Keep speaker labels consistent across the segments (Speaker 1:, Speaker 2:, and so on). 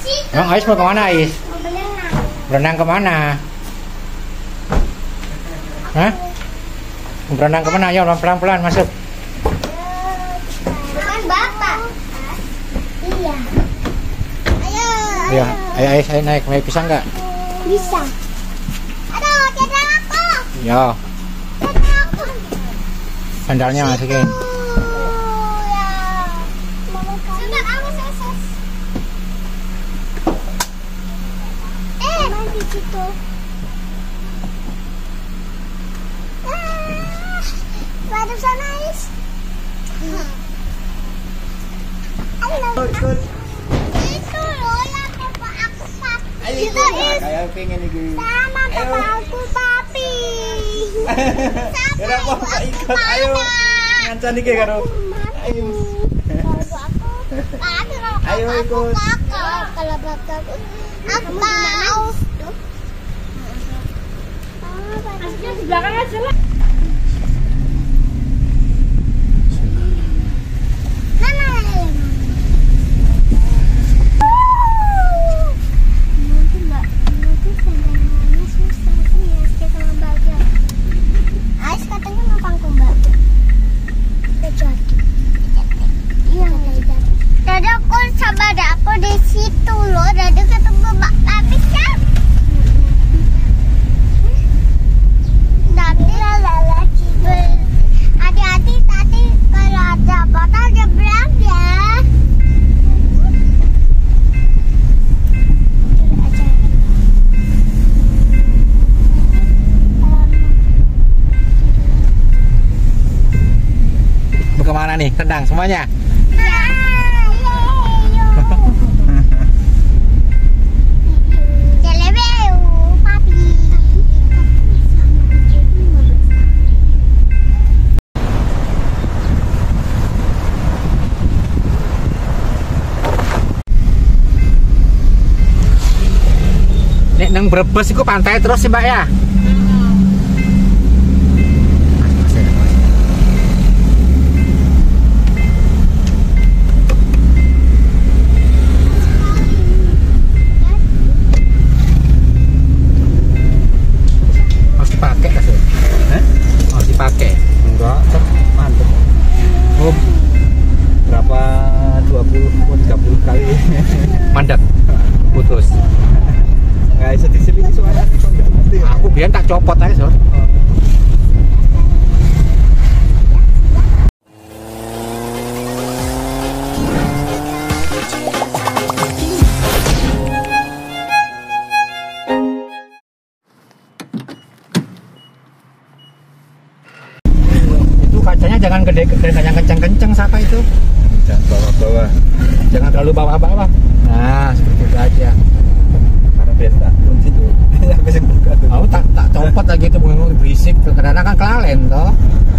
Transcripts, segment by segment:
Speaker 1: Emang Ais mau kemana Ais? Berenang kemana? Hah? Berenang kemana? Ayo pelan-pelan masuk.
Speaker 2: Bukan Bapak. Iya. Ayo.
Speaker 1: Ya, ayo Ais, ayo naik bisa nggak?
Speaker 2: Bisa. Aduh, tidak aku.
Speaker 1: Ya,
Speaker 2: Tidak aku.
Speaker 1: sandalnya masukin.
Speaker 2: Ya. Sudah aku selesai. Main di situ. Baru sana Is.
Speaker 3: Ikut.
Speaker 2: Itu loh yang bapak aku papi. Itu Is.
Speaker 3: Kayak pengen iki.
Speaker 2: Sama bapak aku papi.
Speaker 3: Ya apa ikut ayo. Ngancan iki karo. Ayo. Ayo ikut.
Speaker 2: Kalau bapakku aku mau.
Speaker 4: Aslinya di belakang aja lah.
Speaker 2: Di situ loh, Dada ketemu Mbak Papi kan? Nanti hati-hati tadi kalau ada botol nyebrang ya.
Speaker 1: Mau kemana nih? Rendang semuanya? Nek nang Brebes iku pantai terus sih Mbak ya? Harus dipakai kasih? Harus dipakai? Enggak, mantep. Oh, berapa 20-30 kali mandat putus.
Speaker 3: Nggak bisa diselip suara itu nggak ngerti.
Speaker 1: Aku biar tak copot aja so. Itu kacanya jangan gede-gede, jangan kenceng-kenceng siapa itu.
Speaker 3: Jangan bawah-bawah.
Speaker 1: Jangan terlalu bawah-bawah. Nah, seperti itu aja.
Speaker 3: Karena biasa kunci tuh. Habis buka tuh.
Speaker 1: Aku tak copot lagi itu bunga berisik karena kan kelalen toh.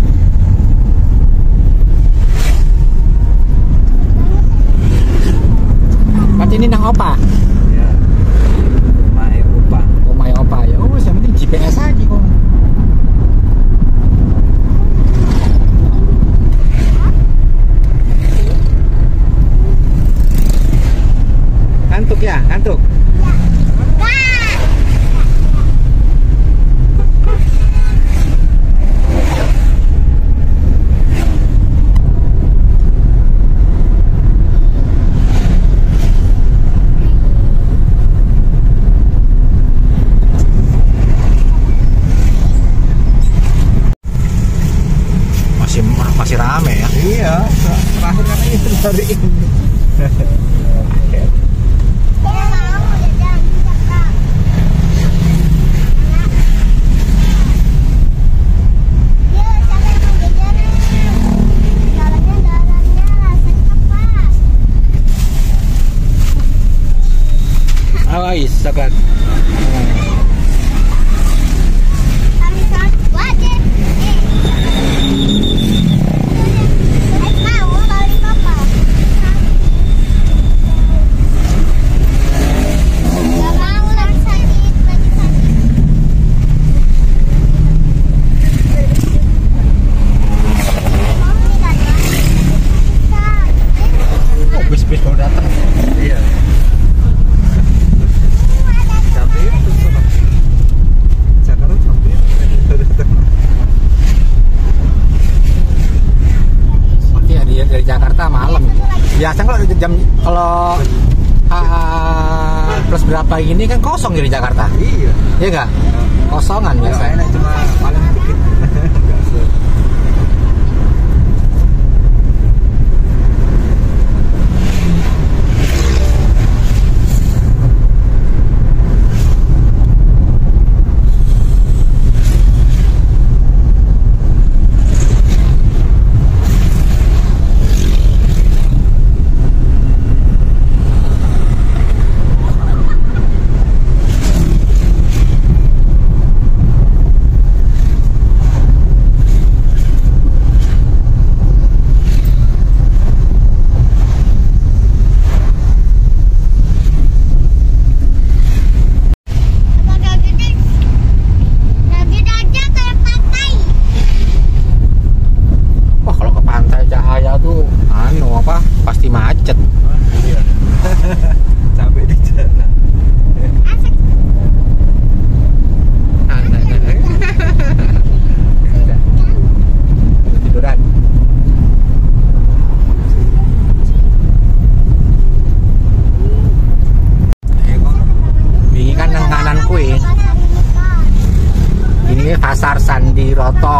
Speaker 1: Kan ini nang opa.
Speaker 3: Ya. Rumahnya lupa.
Speaker 1: Omai opa ya. Oh, yang penting GPS aja kok. Ngantuk ya, ngantuk. Masih rame ya.
Speaker 3: Iya, terakhir kan itu dari ini.
Speaker 1: Awais, sakat.
Speaker 3: Bis baru datang. Iya.
Speaker 1: Biasa kalau plus berapa ini kan kosong di Jakarta.
Speaker 3: Iya.
Speaker 1: Iya nggak? Kosongan biasa.
Speaker 3: Enak cuma paling dikit.
Speaker 1: Pasti macet.
Speaker 3: Iya. Sampai di jalan.
Speaker 1: Tiduran. Ini kan yang kanan kue. Ini Pasar Sandiroto.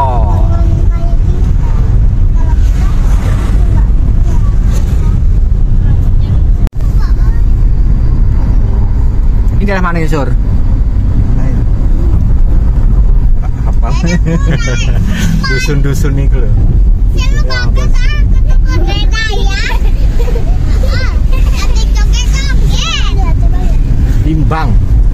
Speaker 1: Ini daerah mana ya, Sur?
Speaker 3: Apa?
Speaker 1: Dusun-dusun nih loh. Limbang.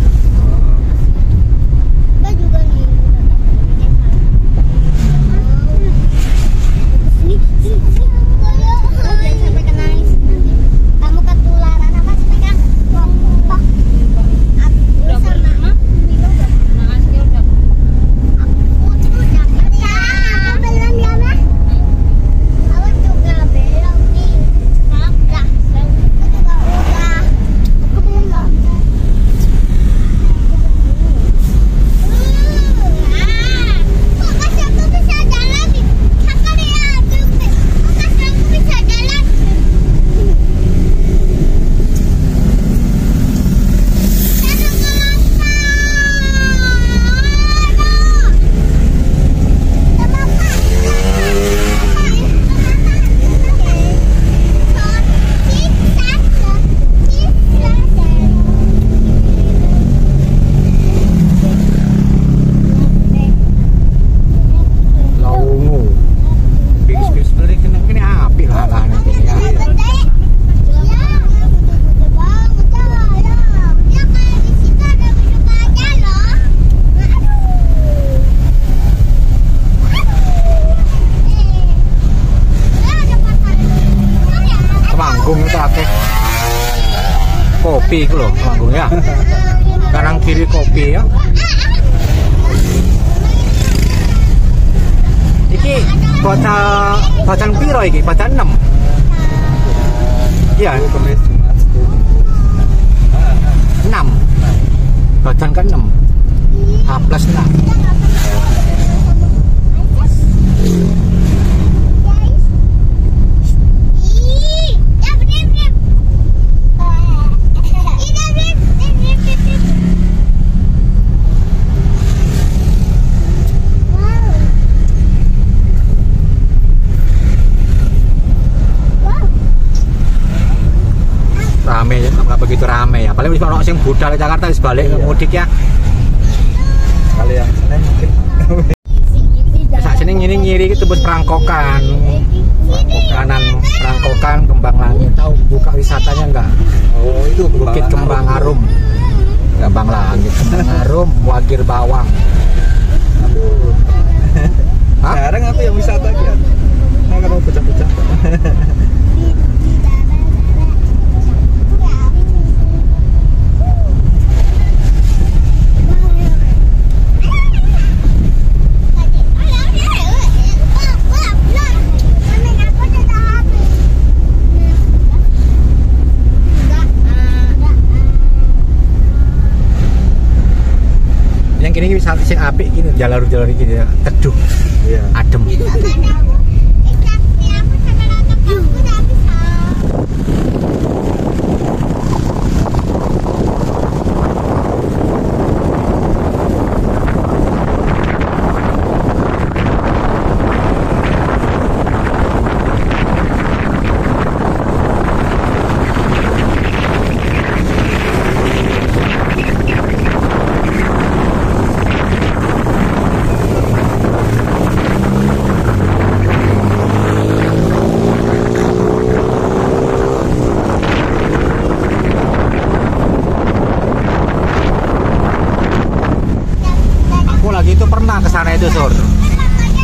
Speaker 1: Kopi itu loh, Temanggung ya. Kanan kiri kopi ya. Iki bacaan piro iki? Bacaan 6. Iya,
Speaker 3: Kamis Jumat
Speaker 1: 6. Bacaan kan 6. A plus 6. Rame ya, nggak begitu rame ya. Paling bisa orang sing budal di Jakarta wis balik ke mudik ya.
Speaker 3: Kali yang Senin mungkin.
Speaker 1: Saat sini nyiri itu tebus Perangkokan, Perangkokan, Kembang Langit. Tahu buka wisatanya enggak?
Speaker 3: Oh itu
Speaker 1: Bukit Kembang Arum, Kembang Langit, Kembang Arum, Wagir Bawang.
Speaker 3: Aduh.
Speaker 1: Hah?
Speaker 3: Sekarang apa yang wisata kan? Nah, kalau pecah-pecah.
Speaker 1: Yang kini wisata sing apik ini jalur-jalur iki ya, teduh.
Speaker 3: Iya.
Speaker 1: Adem.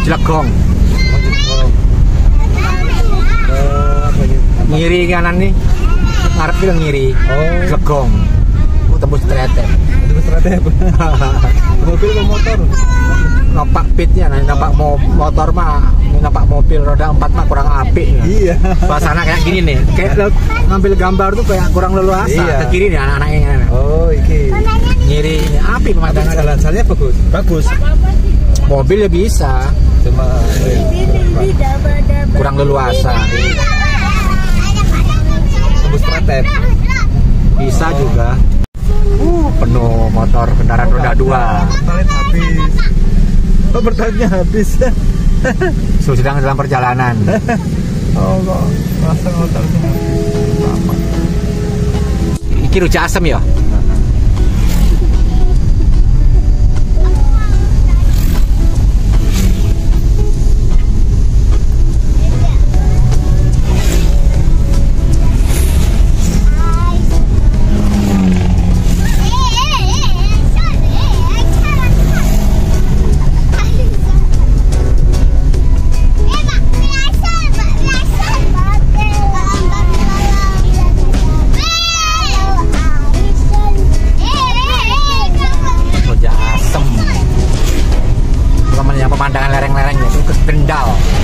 Speaker 1: Cilegong. Ngiri kanan nih. Ngarep ki ngiri. Cilegong. Tembus Tretep.
Speaker 3: Tembus Tretep. Mobil atau motor?
Speaker 1: Nampak pitnya, nampak motor mah, nampak mobil roda 4 mah kurang apik.
Speaker 3: Iya.
Speaker 1: Suasana kayak gini nih, kayak ngambil gambar tuh kayak kurang leluasa.
Speaker 3: Iya.
Speaker 1: Ke kiri nih anak-anaknya.
Speaker 3: Oh, iki.
Speaker 1: Ngiri, apik pemandangan.
Speaker 3: Jalan-jalannya bagus. Bagus.
Speaker 1: Mobil ya bisa,
Speaker 3: cuma
Speaker 1: kurang leluasa.
Speaker 3: Tembus Tretep.
Speaker 1: Bisa juga. Penuh motor kendaraan roda 2.
Speaker 3: Pertalite habis. Oh, pertalite habis.
Speaker 1: Sedang dalam perjalanan.
Speaker 3: Oh, kok pasang motornya habis.
Speaker 1: Iki rujak asem ya? Pemandangan lereng-lerengnya itu ke Kendal.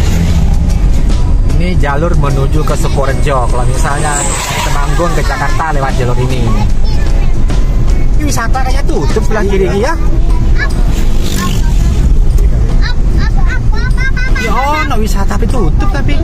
Speaker 1: Ini jalur menuju ke Sukorejo. Kalau misalnya dari Temanggung ke Jakarta lewat jalur ini. Ini wisata kayaknya tutup sebelah kiri ya. Ya oh, no wisata tapi tutup tapi.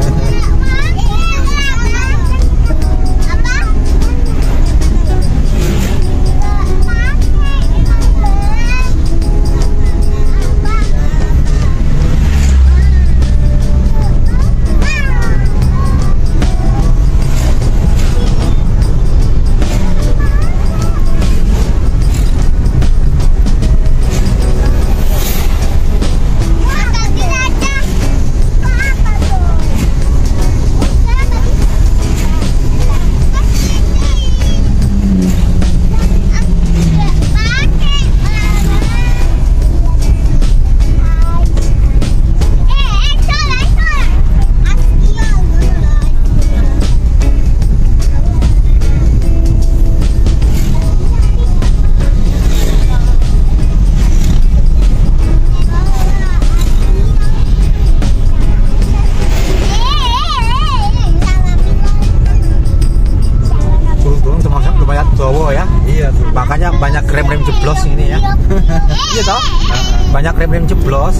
Speaker 1: Makanya banyak rem-rem jeblos ini ya. Iya toh? Banyak rem-rem jeblos.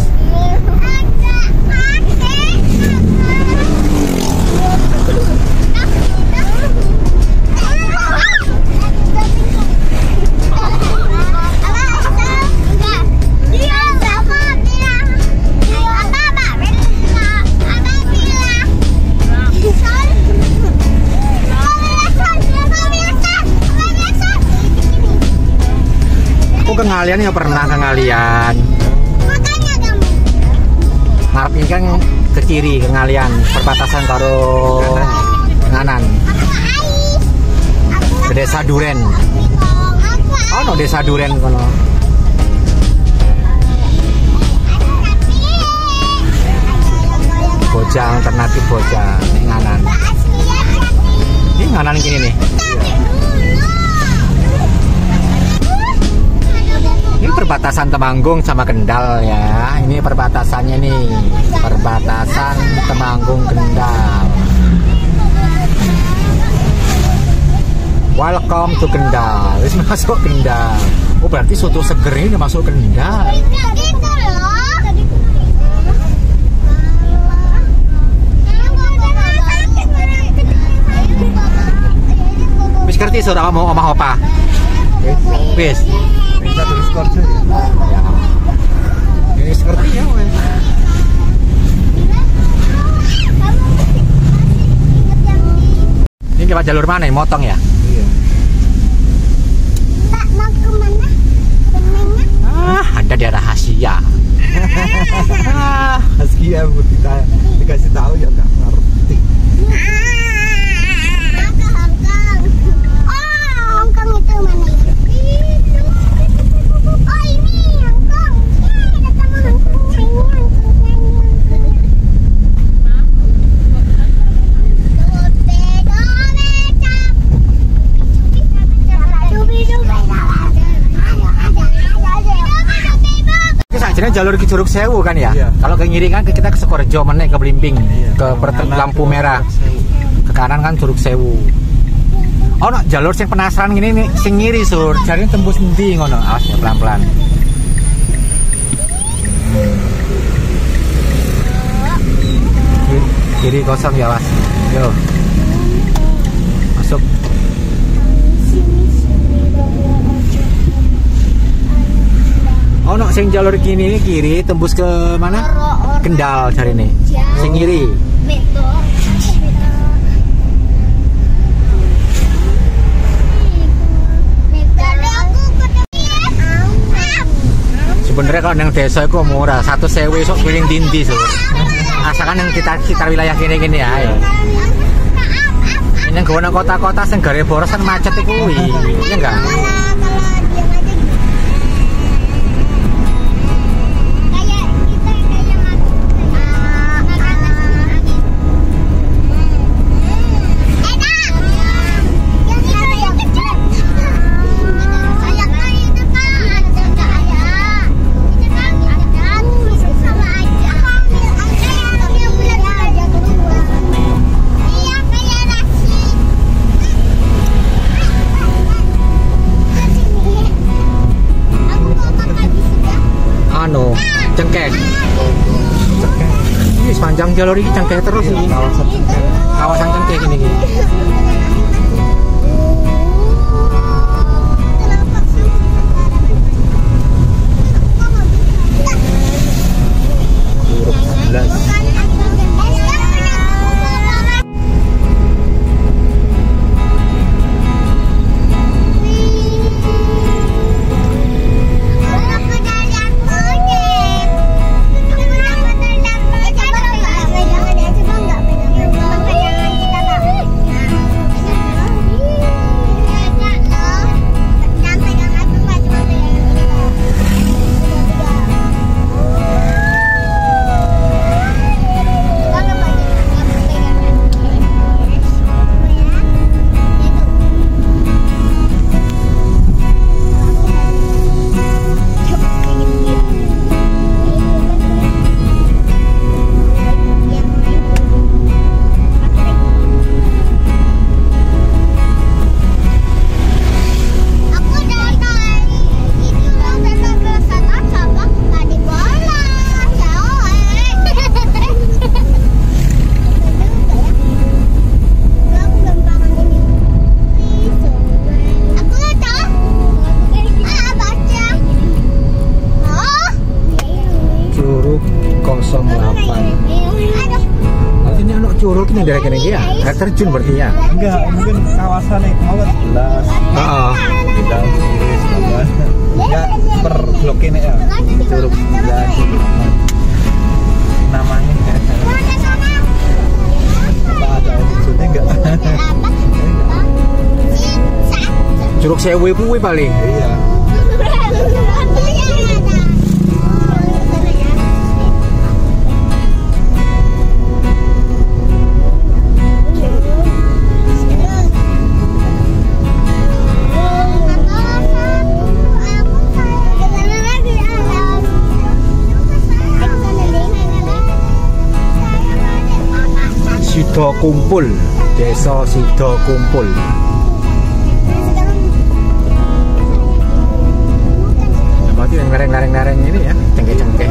Speaker 1: Kengalian ya pernah kengalian. Ngarep ini kan ke kiri kengalian perbatasan karo nganan. Ke Desa Duren. Oh no Desa Duren kono. Bojang alternatif Bojang nganan. Ini nganan gini nih. Ini perbatasan Temanggung sama Kendal ya. Ini perbatasannya nih. Perbatasan Temanggung Kendal. Welcome to Kendal. Ini masuk Kendal. Oh berarti soto seger ini udah masuk Kendal. Wis ngerti saudara mau omah apa? Wis.
Speaker 3: Bisa tulis korjo ya.
Speaker 1: Ya. Ini seperti ya, wes. Ini lewat jalur mana? Motong ya?
Speaker 3: Iya.
Speaker 2: Mbak mau kemana? Kemana?
Speaker 1: Ada dia rahasia.
Speaker 3: Meski ya dikasih tahu ya nggak ngerti.
Speaker 2: Hongkong itu mana ya? Oh ini Hongkong. Ya, ketemu Hongkong. Ini Hongkongnya.
Speaker 1: Jadi jalur ke Curug Sewu kan ya?
Speaker 3: Iya.
Speaker 1: Kalau ke ngiri kan kita ke Sukorejo meneh ke Blimbing,
Speaker 3: Iya.
Speaker 1: ke lampu merah. Ke kanan kan Curug Sewu. Oh, no, jalur sing penasaran gini nih, sing ngiri sur. Jarine tembus endi ngono? Awas ya pelan-pelan. Kiri kosong ya, Mas. Yo. Masuk. Oh, no, sing jalur kiri tembus ke mana? Kendal jarine. Sing ngiri. Sebenarnya kalau yang desa itu murah, 1.000 sok keliling dindi so. Asalkan yang kita wilayah gini ya. Ini yang guna kota-kota sing gare boros kan macet itu, iya enggak? Cengkeh. Ini sepanjang jalur ini cengkeh terus ini. Kawasan cengkeh ini. Curug ini dari kene ya, air terjun berarti ya?
Speaker 3: Enggak, mungkin kawasan yang mau jelas.
Speaker 1: Heeh.
Speaker 3: Tidak kiri selatan. Enggak per blok ini ya. Curug jelas. Namanya apa ada wujudnya enggak?
Speaker 1: Curug Sewu kuwi paling.
Speaker 3: Iya.
Speaker 1: Sido Kumpul, Desa Sido Kumpul. Berarti yang lereng-lereng ini ya, cengkeh-cengkeh.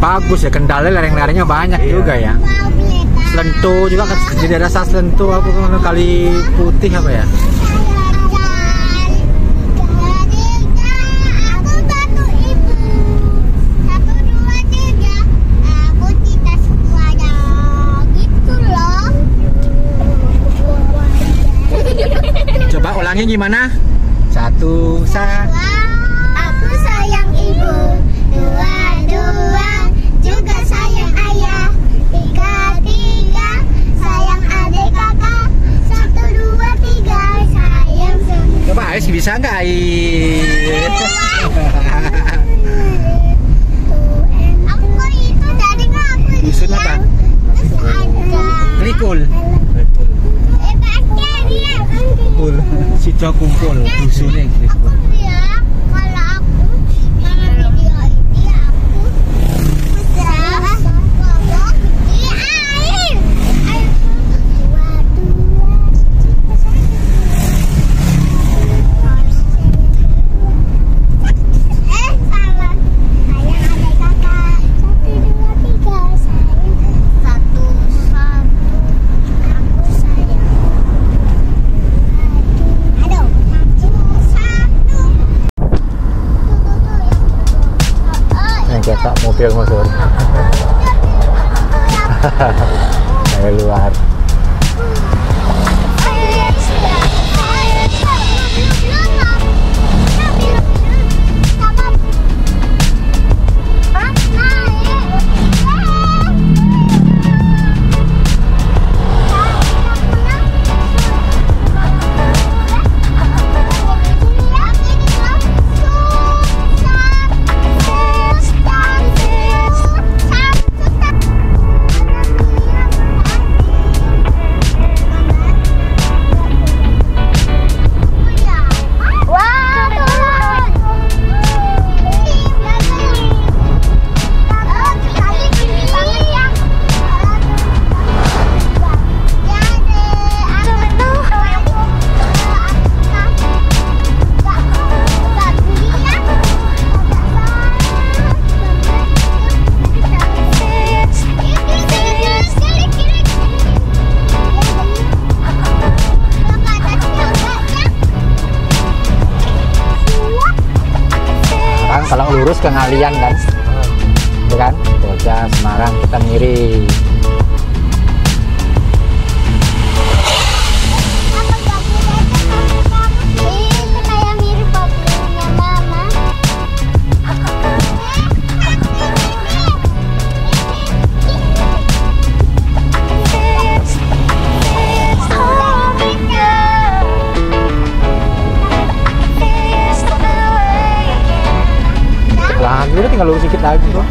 Speaker 1: bagus ya, Kendalnya lereng-lerengnya banyak juga ya. Selentu juga kan, di daerah Selentu aku kali putih apa ya. Coba ulangnya gimana? Satu,
Speaker 2: aku sayang ibu. Dua, juga sayang ayah. Tiga, sayang adik kakak. 1, 2, 3, sayang semua.
Speaker 1: coba Ais bisa nggak Ais?
Speaker 2: Aku itu dari aku
Speaker 1: Dusun apa? Klikul.
Speaker 3: Kumpul.
Speaker 1: Sico kumpul, dusunnya Klikul. Cetak mobil masuk dari luar. Kalau lurus ke Ngalian kan, itu kan, Bocah Semarang kita ngiri. Udah tinggal lurus sedikit lagi tuh.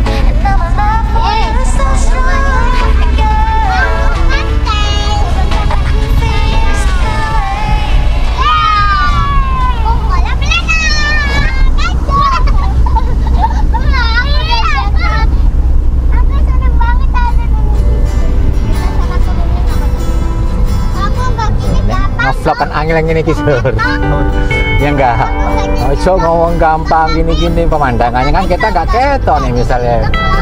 Speaker 1: Ngevlog kan angin yang ini kisur. Ya enggak. Ojo ngomong gampang gini-gini, pemandangannya kan kita nggak ketok nih misalnya.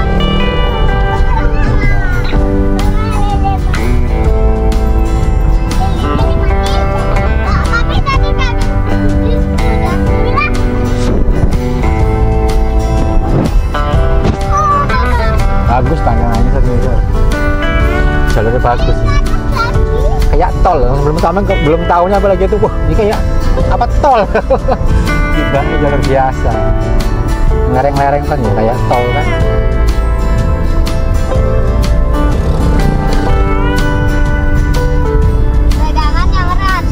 Speaker 1: Bagus pandangannya satu. Jalurnya bagus. Kayak tol, belum tahunya apalagi itu, wah ini kayak apa tol. Gibangnya jalur biasa, lereng-lereng kan ya kayak tol kan.
Speaker 2: Pegangan yang erat.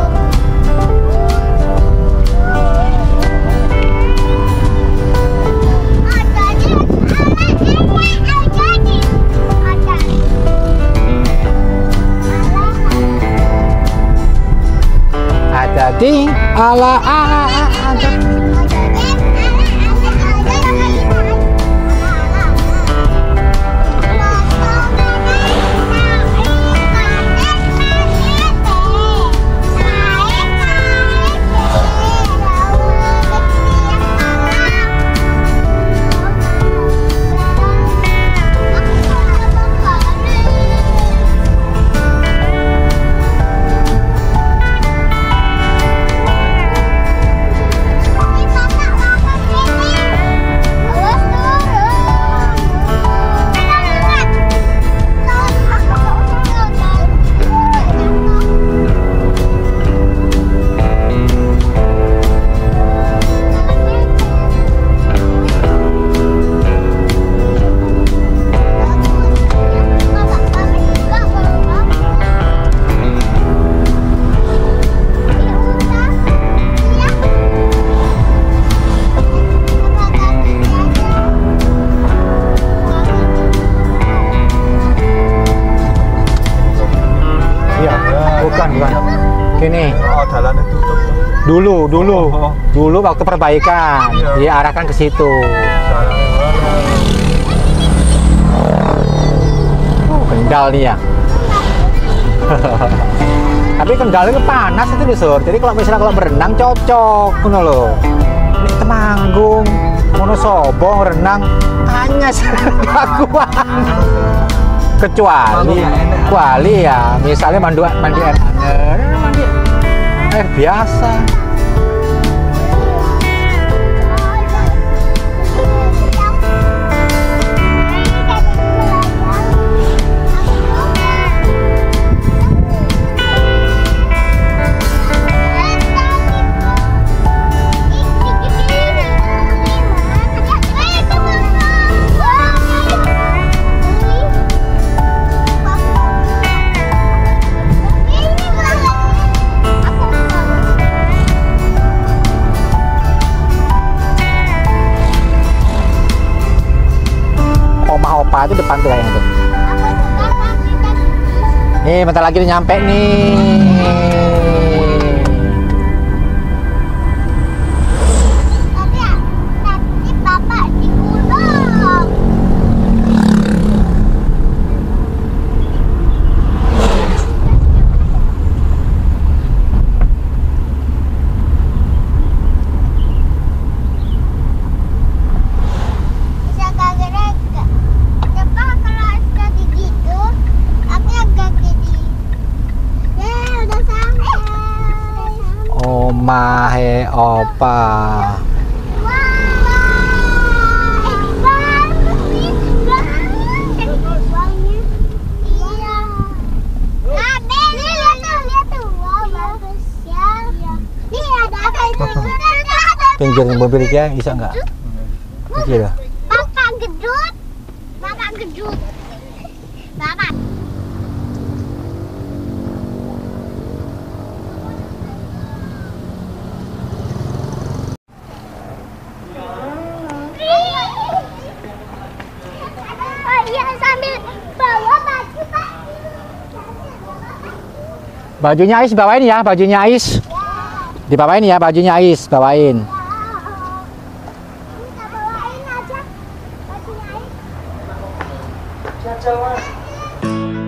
Speaker 1: Ada di ala dulu waktu perbaikan diarahkan ke situ. Kendal nih ya. Tapi kendal itu panas itu loh Sur. Jadi kalau misalnya kalau berenang cocok ngono loh. Ini Temanggung, Wonosobo renang anyes gak kuat. Kecuali ya misalnya mandi air hangat, mandi air biasa. Opa itu depan tuh kayaknya tuh. Nih, bentar lagi udah nyampe nih.
Speaker 2: Tadi bapak di gunung.
Speaker 1: Omahe opa. Pinggir mobil ya bisa nggak? Pinggir.
Speaker 2: Bapak gedut. Bapak gedut. Bapak.
Speaker 1: Bajunya Ais bawain ya, bajunya Ais. Dibawain ya, bajunya Ais, bawain.
Speaker 2: Kita bawain aja bajunya Ais.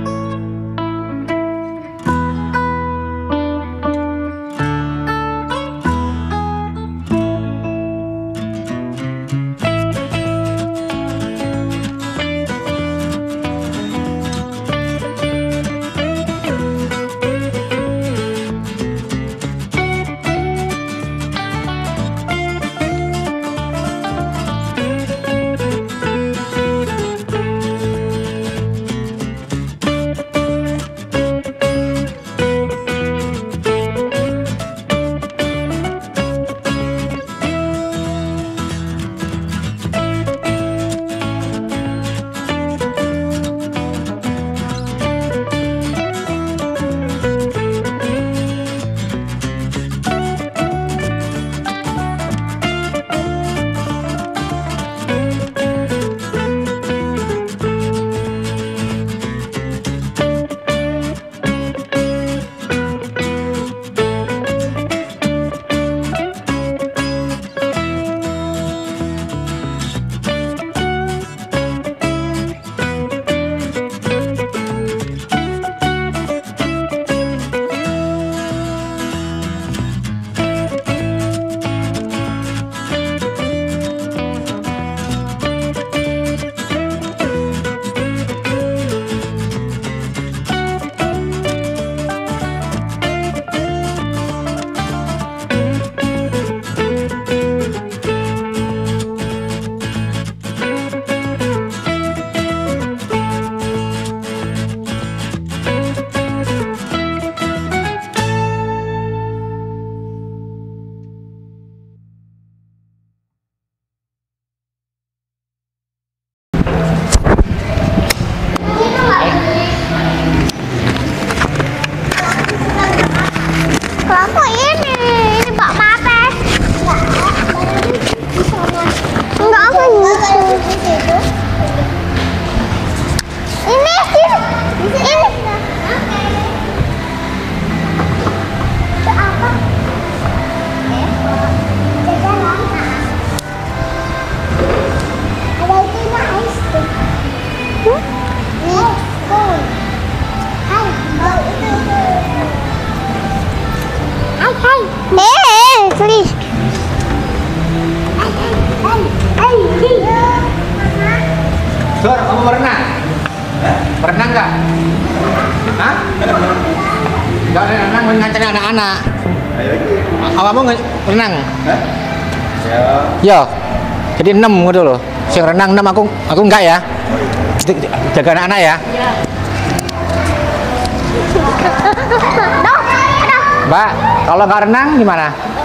Speaker 1: anak-anak.
Speaker 3: Ayo lagi.
Speaker 1: Awakmu renang?
Speaker 3: Hah? Ya.
Speaker 1: Yo. Jadi 6 gitu loh. Sing renang 6 aku enggak ya. Jaga anak-anak ya. Mbak, kalau nggak renang gimana?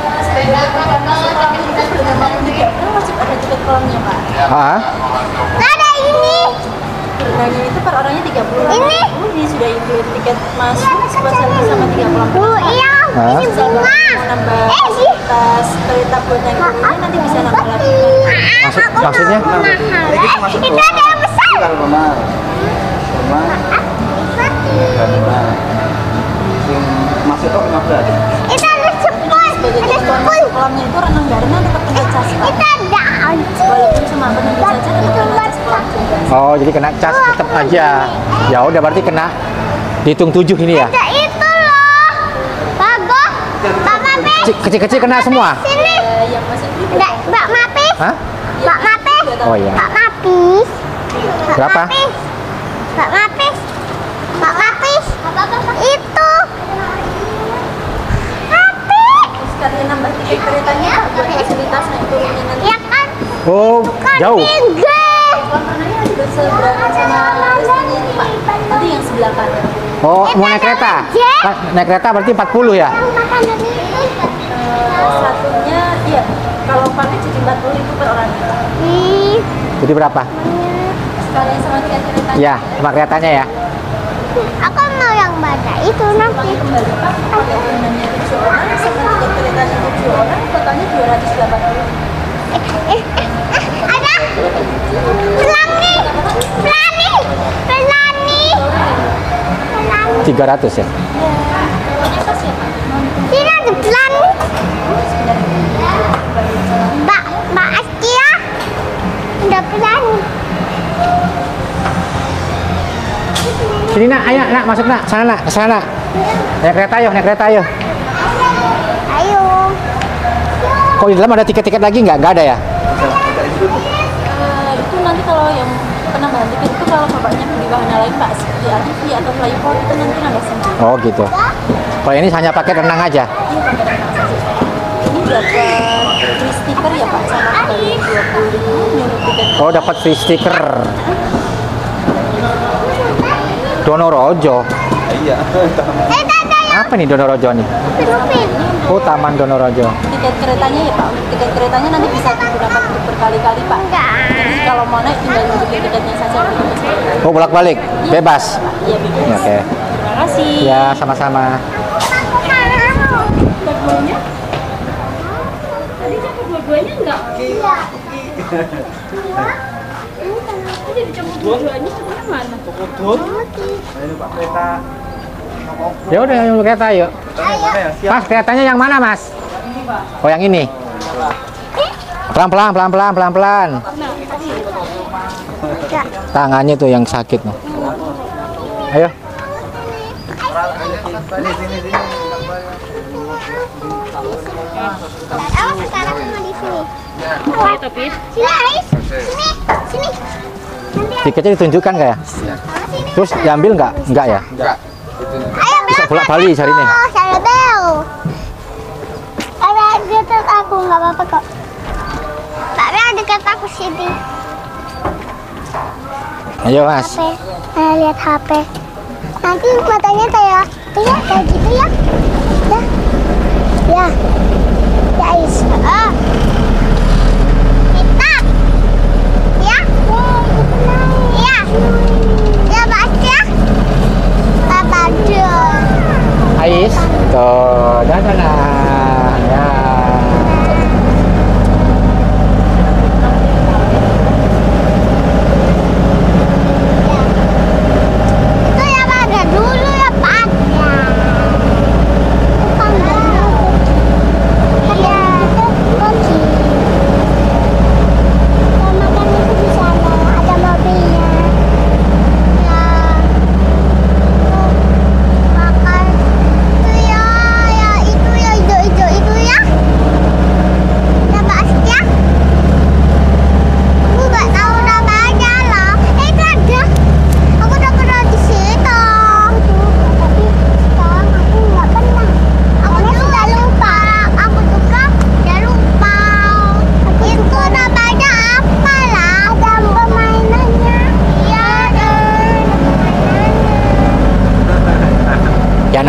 Speaker 1: Ah,
Speaker 2: Nggak ada ini.
Speaker 4: Renangnya itu per orangnya 30.
Speaker 2: Ini.
Speaker 4: Ini sudah include tiket masuk sama 30.
Speaker 2: Oh iya,
Speaker 1: Hah?
Speaker 2: ini bunga.
Speaker 4: Nambah
Speaker 2: Sih.
Speaker 4: tas kereta buat naik turunnya nanti bisa nambah lagi.
Speaker 1: maksudnya?
Speaker 2: Itu ada yang besar.
Speaker 3: Kalau mama. Mama. Bukan mama. Yang masuk kok 15.
Speaker 2: Itu ada sepul.
Speaker 4: Sebagai
Speaker 2: Ada
Speaker 4: kebutuhan
Speaker 2: sepul.
Speaker 4: masuk kolamnya itu renang nggak renang tetap kena cas Pak.
Speaker 2: Itu ada anjing.
Speaker 4: Walaupun cuma menunggu saja tetap kena cas kolam juga.
Speaker 1: Oh, jadi kena cas tetap aja. Ya udah berarti kena dihitung 7 ini ya.
Speaker 2: Ada itu loh. Bagus. Mbak Mapis.
Speaker 1: Kecil-kecil kena semua.
Speaker 2: Sini.
Speaker 4: Yang masih belum
Speaker 2: Ada Mbak Mapis.
Speaker 1: Hah?
Speaker 2: Mbak Mapis.
Speaker 1: Oh iya.
Speaker 2: Mbak Mapis. Mbak
Speaker 1: Berapa?
Speaker 2: Mapis. Mbak Mapis. Mbak Mapis. Itu. Mapis.
Speaker 4: sekalian nambah tiket keretanya Pak buat fasilitas naik turunnya nanti.
Speaker 2: Ya kan?
Speaker 1: Oh, jauh.
Speaker 2: Tinggal.
Speaker 4: Kolam renangnya juga seberangan sama restorannya ini Pak. Nanti yang sebelah kanan.
Speaker 1: Oh, mau naik kereta? Naik kereta berarti 40 ya?
Speaker 2: Makanan itu.
Speaker 4: Satunya iya kalau pakai jadi 40.000 per orang.
Speaker 2: Ih.
Speaker 1: Jadi berapa?
Speaker 4: Sekalian sama tiket keretanya.
Speaker 1: Ya, sama keretanya ya.
Speaker 2: Aku mau yang baca itu nanti.
Speaker 4: Ulangi kembali Pak, pakai renangnya 7 orang sama tiket keretanya 7 orang, totalnya 280.
Speaker 2: Ada pelangi, pelangi, pelangi, pelangi.
Speaker 1: 300 ya?
Speaker 4: Pokoknya pas ya Pak.
Speaker 2: Sini ada pelangi. Mbak Astia, ada pelangi.
Speaker 1: Sini nak, ayo nak, masuk nak, sana nak, ke sana nak. Naik kereta yuk, naik kereta yuk.
Speaker 2: Ayo.
Speaker 1: Kok di dalam ada tiket-tiket lagi nggak? Nggak ada ya?
Speaker 4: Itu nanti kalau yang penambahan tiket itu kalau bapaknya beli wahana lain Pak, seperti ATV atau Flyport itu nanti nambah sendiri.
Speaker 1: Oh gitu. Kalau ini hanya pakai renang aja.
Speaker 4: Ini pakai renang saja. Ini dapat free stiker ya Pak, sama kembali 20.000 nyuruh tiket.
Speaker 1: Oh dapat free stiker. Donorojo.
Speaker 3: Iya.
Speaker 2: Ada yang
Speaker 1: Apa nih Donorojo nih?
Speaker 2: Lupin.
Speaker 1: Oh Taman Donorojo.
Speaker 4: Tiket keretanya ya Pak, untuk tiket keretanya nanti bisa digunakan untuk berkali-kali Pak. Jadi kalau mau naik tinggal nunjukin tiketnya saja.
Speaker 1: Oh bolak-balik, bebas.
Speaker 4: Iya betul.
Speaker 1: Ya, oke.
Speaker 4: Terima kasih.
Speaker 1: Ya sama-sama.
Speaker 4: Dua-duanya? Tadi campur dua-duanya enggak? Tadi dicampur dua-duanya sebenarnya mana?
Speaker 3: Ayo Pak kereta.
Speaker 1: Ya udah yang kereta yuk.
Speaker 3: Mana ya? Siap.
Speaker 1: Mas keretanya yang mana mas? Oh yang ini. Pelan-pelan, pelan-pelan, pelan-pelan. Tangannya tuh yang sakit nih. Ayo.
Speaker 3: Sini sini.
Speaker 2: Aku sekarang mau di sini.
Speaker 4: Oke, tapi
Speaker 2: Sini, Ais. Sini, sini. Nanti
Speaker 1: Tiketnya ditunjukkan nggak ya?
Speaker 2: sini.
Speaker 1: Terus diambil nggak? Nggak ya?
Speaker 3: Enggak.
Speaker 2: Ayo
Speaker 1: Bisa bolak-balik carinya.
Speaker 2: Oh, saya bel. Ada dekat aku, nggak apa-apa kok. Tapi ada dekat aku sini.
Speaker 1: Ayo mas.
Speaker 2: HP. Nah, lihat HP. Nanti matanya kayak gitu ya. Ya. Ya. Ya, Ais. Ah. Kita. Ya. Ya. Ya, Mas ya. Papa John.
Speaker 1: Ais. Tuh, dadah. Ya.
Speaker 2: Itu ya pada dulu ya pada. Bukan dulu. Ya, itu kecil.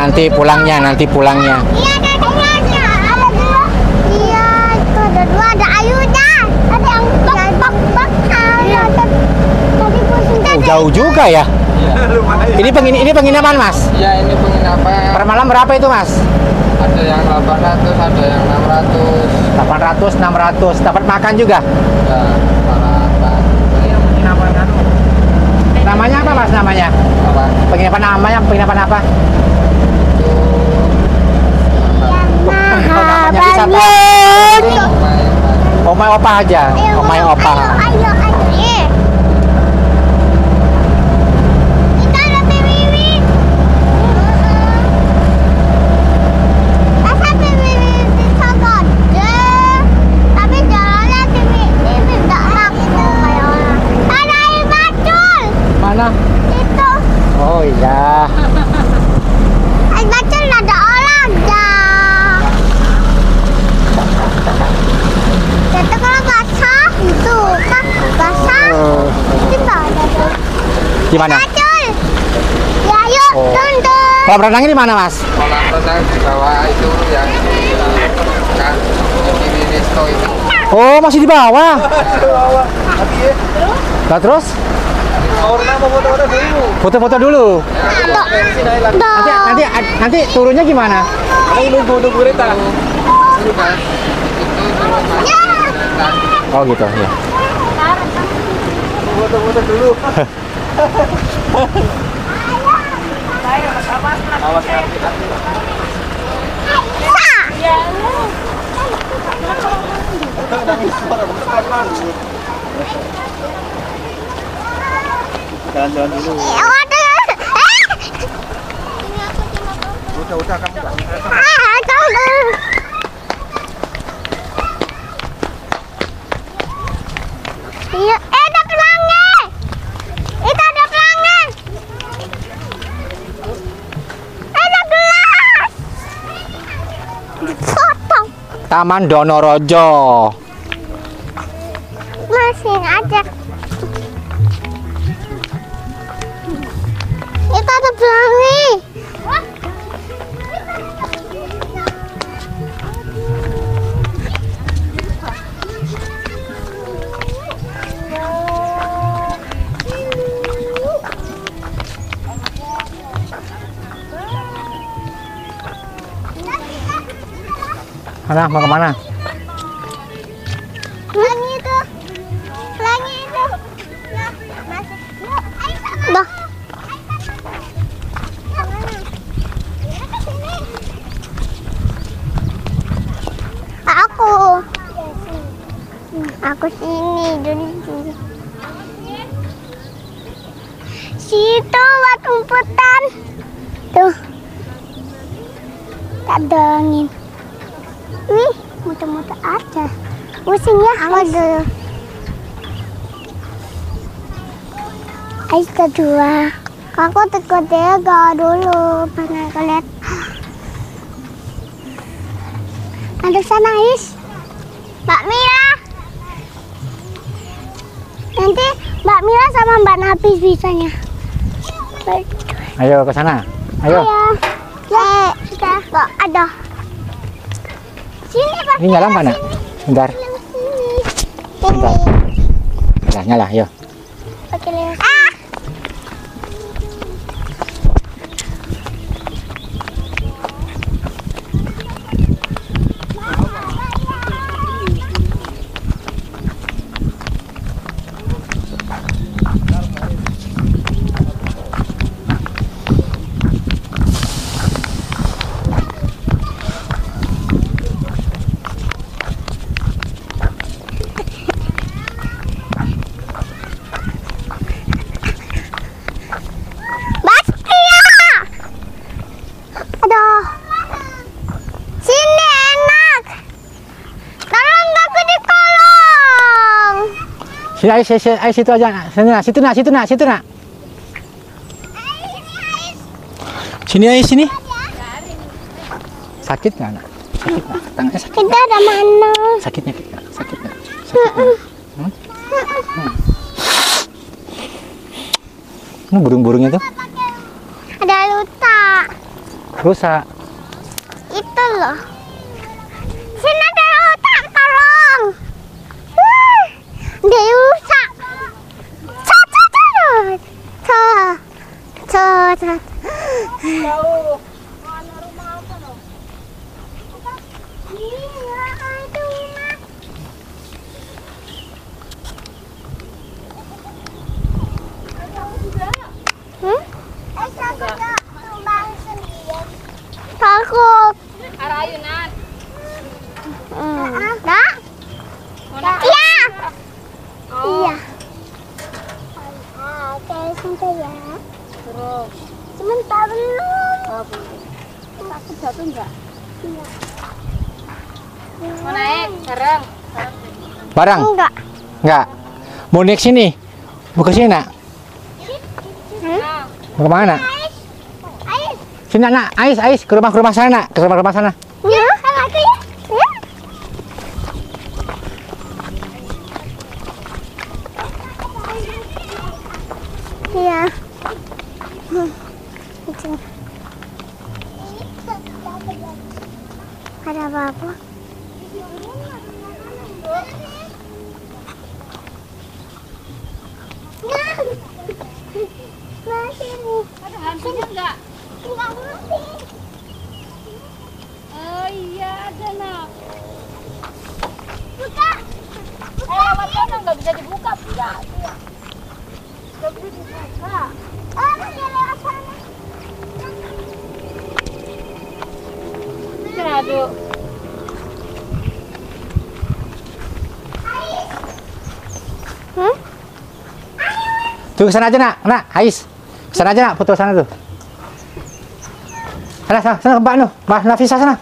Speaker 1: nanti pulangnya.
Speaker 2: Iya, ada dua. Iya, itu ada dua, ada ayunya. Ada yang bak. Tadi pusing tadi.
Speaker 1: Jauh juga ya.
Speaker 3: Lumayan.
Speaker 1: Ini penginapan, Mas.
Speaker 3: Iya, ini penginapan.
Speaker 1: Per malam berapa itu, Mas?
Speaker 3: Ada yang 800, ada yang 600.
Speaker 1: 800, 600. Dapat makan juga.
Speaker 3: Ya, sarapan. Ini yang penginapan kan?
Speaker 1: Namanya apa, Mas, namanya?
Speaker 3: Apa?
Speaker 1: Penginapan apa?
Speaker 3: Itu
Speaker 1: Namanya siapa? Omai Opa aja. Omai Opa.
Speaker 2: Ayo. Kita ada piwiwi. Masa piwiwi bisa gede? Tapi jalannya piwiwi tidak makmur kayak orang. Ada air bacul.
Speaker 1: Mana?
Speaker 2: Itu.
Speaker 1: Oh iya.
Speaker 2: Air bacul ada orang dah. Kita kalau basah itu kan basah. Itu nggak ada tuh.
Speaker 1: Gimana?
Speaker 2: Bacul. Ya yuk,
Speaker 1: Oh.
Speaker 2: tuntun.
Speaker 1: Kolam renangnya di mana, Mas?
Speaker 3: kolam renang di bawah itu yang kan di Resto itu.
Speaker 1: Oh, masih di bawah. Lah terus? Foto-foto dulu. Nanti turunnya gimana? Oh gitu ya.
Speaker 3: Foto-foto dulu. Jalan-jalan dulu. Udah kamu nggak.
Speaker 2: Iya, ada pelangi. Itu ada pelangi. Ada gelas. Potong.
Speaker 1: Taman Donorojo.
Speaker 2: Masih aja. Itu ada pelangi.
Speaker 1: Mana? Mau kemana?
Speaker 2: Pelangi itu. Pelangi itu. Dah. Aku sini dulu. Situ batu umpetan. Tuh. Tak ada angin. Nih, muter-muter aja. Pusing ya, dulu. Ais kedua. Aku tekut tiga dulu. Pernah kalian. Ada sana, Ais. Mbak Mira. Nanti Mbak Mira sama Mbak Nafis bisanya.
Speaker 1: Ayo ke sana. Ayo.
Speaker 2: Ya, sudah. Kok ada. Sini, Pak.
Speaker 1: Ini nyala mana? Bentar. Bentar. Nyala, nyala, ayo.
Speaker 2: Pakai lewat.
Speaker 1: Sini, ayo situ aja. Situ nak. Sini, ayo sini. Sakit nggak, nak? Sakit nggak? Tangannya sakit.
Speaker 2: Kita ada mana?
Speaker 1: Sakitnya, sakitnya. Ini burung-burungnya tuh.
Speaker 2: Ada luta.
Speaker 1: rusak.
Speaker 2: Itu loh. Sini ada otak tolong. Dia rusak. Takut.
Speaker 4: Arah ayunan.
Speaker 2: Nak? Iya. Iya. Oke, sebentar ya.
Speaker 4: Terus.
Speaker 2: Sebentar belum.
Speaker 4: Oh, belum. Takut jatuh enggak?
Speaker 2: Iya.
Speaker 4: Mau naik bareng.
Speaker 1: Barang?
Speaker 2: Enggak.
Speaker 1: Enggak. Mau naik sini? Mau ke sini, Nak? Mau ke mana?
Speaker 2: Ayo.
Speaker 1: Sini, Nak. Ais. Ke rumah sana, Nak. Ke rumah sana.
Speaker 2: Ya, sama aku ya. Ya. Iya. Ada apa-apa? Masih nih.
Speaker 4: Ada hantunya enggak?
Speaker 2: Enggak ngerti.
Speaker 4: Oh iya, ada nak.
Speaker 2: Buka.
Speaker 4: Lewat sana nggak bisa dibuka, enggak. Nggak bisa dibuka.
Speaker 2: Oh, masih lewat sana.
Speaker 4: Aduh.
Speaker 1: Tuh ke sana aja, Nak. Nak, Ais. Sana aja, Nak. Foto sana tuh. Sana ke Mbak Nu. Mbak Nafisa sana.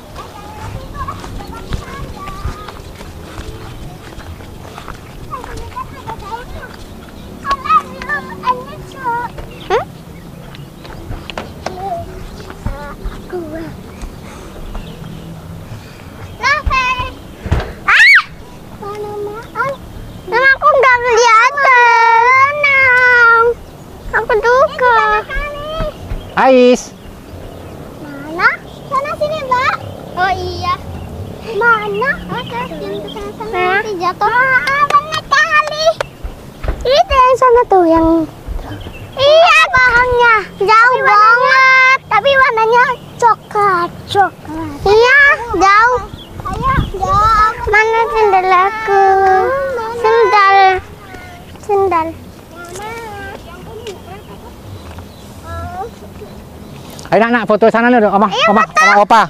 Speaker 2: Nama aku nggak kelihatan. Aku duga.
Speaker 1: Ais.
Speaker 2: Mana? Sana sini, Mbak. Oh iya. Mana? Oke, sini ke sana. Nanti jatuh. Benar kali. Itu yang sana tuh yang. Iya, pohonnya jauh banget. Tapi warnanya coklat. Iya, jauh. Jauh. Mana sendal aku? Sendal.
Speaker 1: Ayo, Nak, foto sana dulu. Oma, Opa.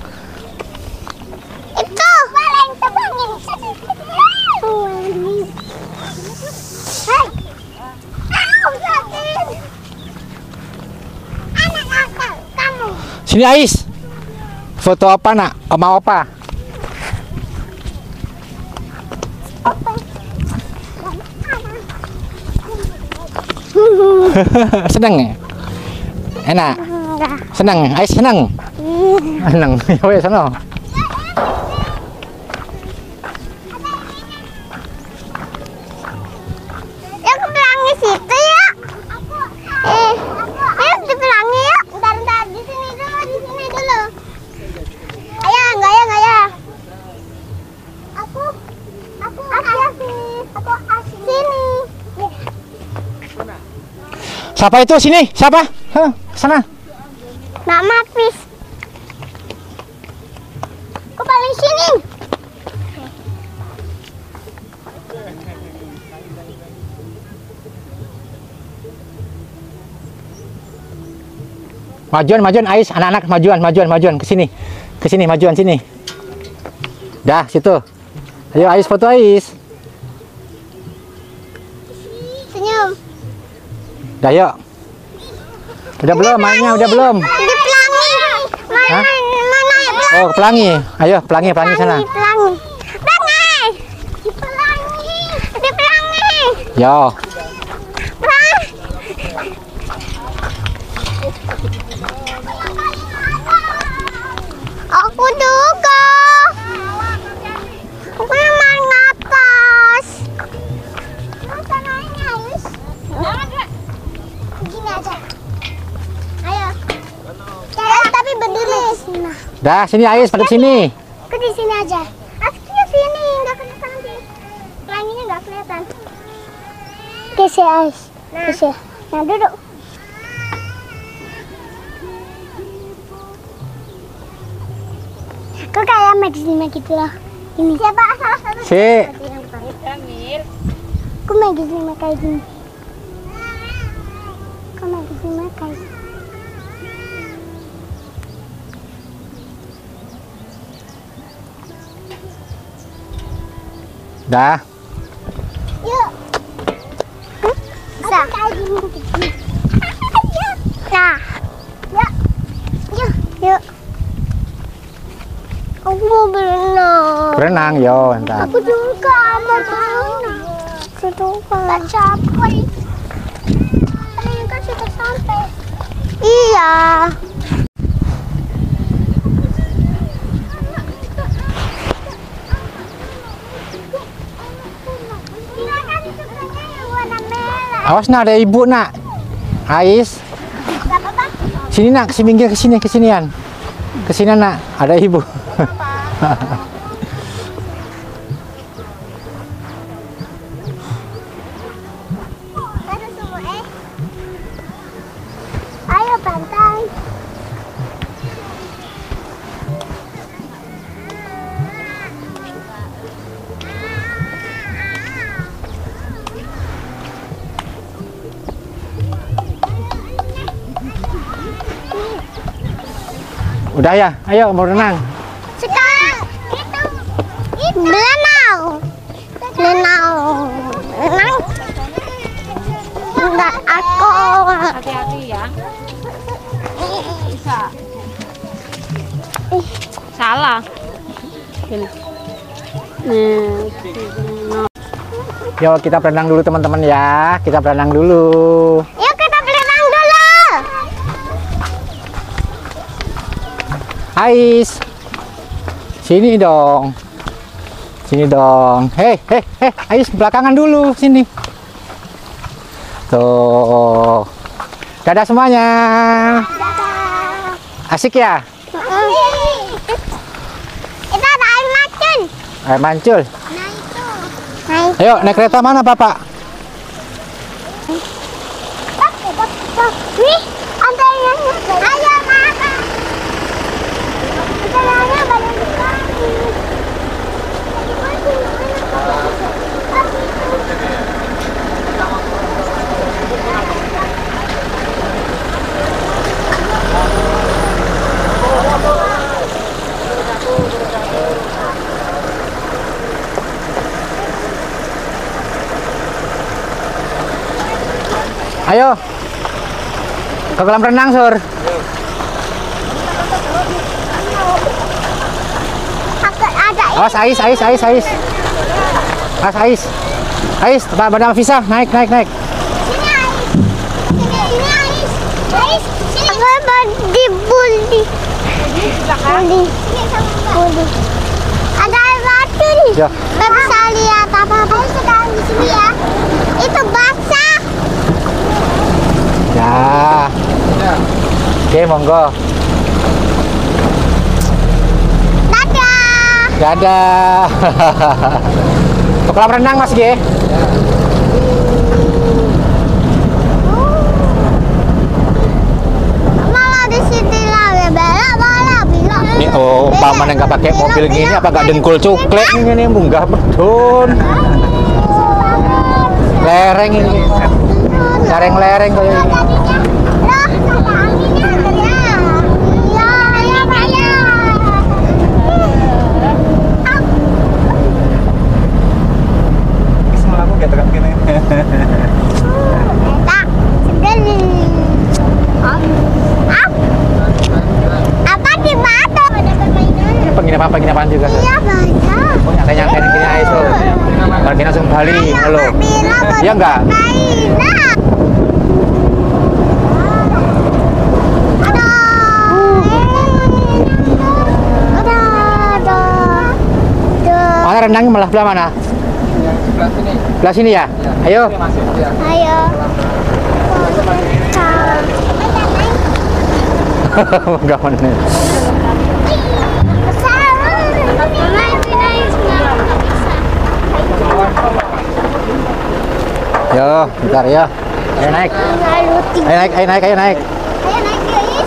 Speaker 2: Itu paling tebangin. Hei. Sakit. Anak nakal, kamu.
Speaker 1: Sini, Ais. Foto apa, Nak? Oma Opa. Seneng ya? Enak?
Speaker 2: Enggak.
Speaker 1: Seneng? Ais seneng? Seneng. Ya, sana.
Speaker 2: Ya ke pelangi situ ya. Ayo di pelangi ya. Ntar di sini dulu. Ayo, enggak ya. Aku sini.
Speaker 1: Siapa itu? Sini. Siapa? Hah, sana.
Speaker 2: Mama Fis. Aku paling sini.
Speaker 1: Majuan, Ais. Anak-anak majuan. Ke sini, majuan sini. Dah, situ. Ayo, Ais, foto Ais.
Speaker 2: Senyum.
Speaker 1: Dah, yuk. Udah belum? Mainnya udah belum?
Speaker 2: Di pelangi.
Speaker 1: Hah?
Speaker 2: Mana ya pelangi?
Speaker 1: Oh, pelangi. Ayo, pelangi sana.
Speaker 2: Pelangi. Di pelangi.
Speaker 1: Yo.
Speaker 2: Aku juga. Aku yang main atas. Masa naiknya, Yus? Gini aja. Ayo.
Speaker 1: Dah, sini Ais, pada sini.
Speaker 2: Ke di sini aja. Asknya sini, nggak kelihatan nanti. Pelanginya nggak kelihatan. Oke sih Ais. Oke. Nah duduk. Kok kayak magazine gitu loh. Ini siapa salah satu?
Speaker 1: Si.
Speaker 2: Kok magazine kayak gini? Kok magazine kayak gini?
Speaker 1: Dah.
Speaker 2: Yuk. Bisa. Nah. Yuk. Yuk. Yuk. Aku mau berenang.
Speaker 1: Berenang, yo, entar.
Speaker 2: Aku juga mau berenang. Aku juga. Tak capek. Ini kan sudah sampai. Iya.
Speaker 1: Awas nak, ada ibu nak. Ais. Sini nak, kesini minggir kesinian. Kesini nak, ada ibu.
Speaker 2: Ayo pantai.
Speaker 1: Udah ya, ayo mau renang.
Speaker 2: Sekarang itu berenang. Enggak aku.
Speaker 4: Hati-hati ya. Bisa. Salah.
Speaker 1: Yuk kita berenang dulu teman-teman ya. Kita berenang dulu.
Speaker 2: Yuk kita berenang dulu.
Speaker 1: Ais. Sini dong. Sini dong. Hei, Ais belakangan dulu sini. Tuh. Dadah semuanya. Asik ya?
Speaker 2: Itu ada air mancur.
Speaker 1: Air mancur.
Speaker 2: Nah itu. Nah
Speaker 1: Ayo naik kereta mana Bapak?
Speaker 2: Wih, ada yang ayo mama. Ada yang banyak sekali.
Speaker 1: Ayo. Ke kolam renang, Sur.
Speaker 2: Ada
Speaker 1: Awas Ais. Awas Ais, Bapak Nafisa, naik.
Speaker 2: Sini Ais. Sini. Apa di bully? Bully. Ada air batu nih.
Speaker 1: Ya.
Speaker 2: Nggak bisa lihat apa-apa. Sekarang di sini ya. Itu basah.
Speaker 1: Ya. Oke, monggo.
Speaker 2: Dadah.
Speaker 1: Dadah. Ke kolam renang Mas G.
Speaker 2: Malah di sini lah, malah bilang.
Speaker 1: Ini umpama nggak pakai mobil gini apa nggak dengkul cuklet ini munggah bedun. Lereng ini. Lereng kayak ini.
Speaker 2: Loh, ada anginnya ya. Ya, bayar.
Speaker 3: Semua aku kayak tekan gini.
Speaker 2: Tak, segini. Apa di batu? Ada permainan.
Speaker 1: Penginapan juga. Sur.
Speaker 2: Iya, banyak.
Speaker 1: Oh, nyantai gini aja, Sur. Kalau kita langsung Bali, halo. Iya enggak?
Speaker 2: Mainan.
Speaker 1: Mana renangnya malah belah mana? Belah sini ya? Ayo.
Speaker 2: Ayo.
Speaker 1: Enggak mana. Yo, bentar ya. Ayo naik. Ayo naik, ayo naik, ayo naik.
Speaker 2: Ayo naik guys.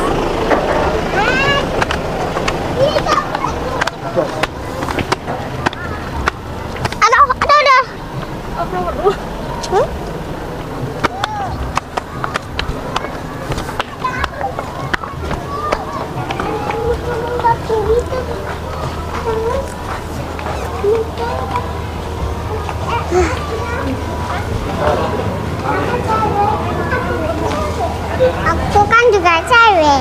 Speaker 2: Ada. Aku kan juga cewek.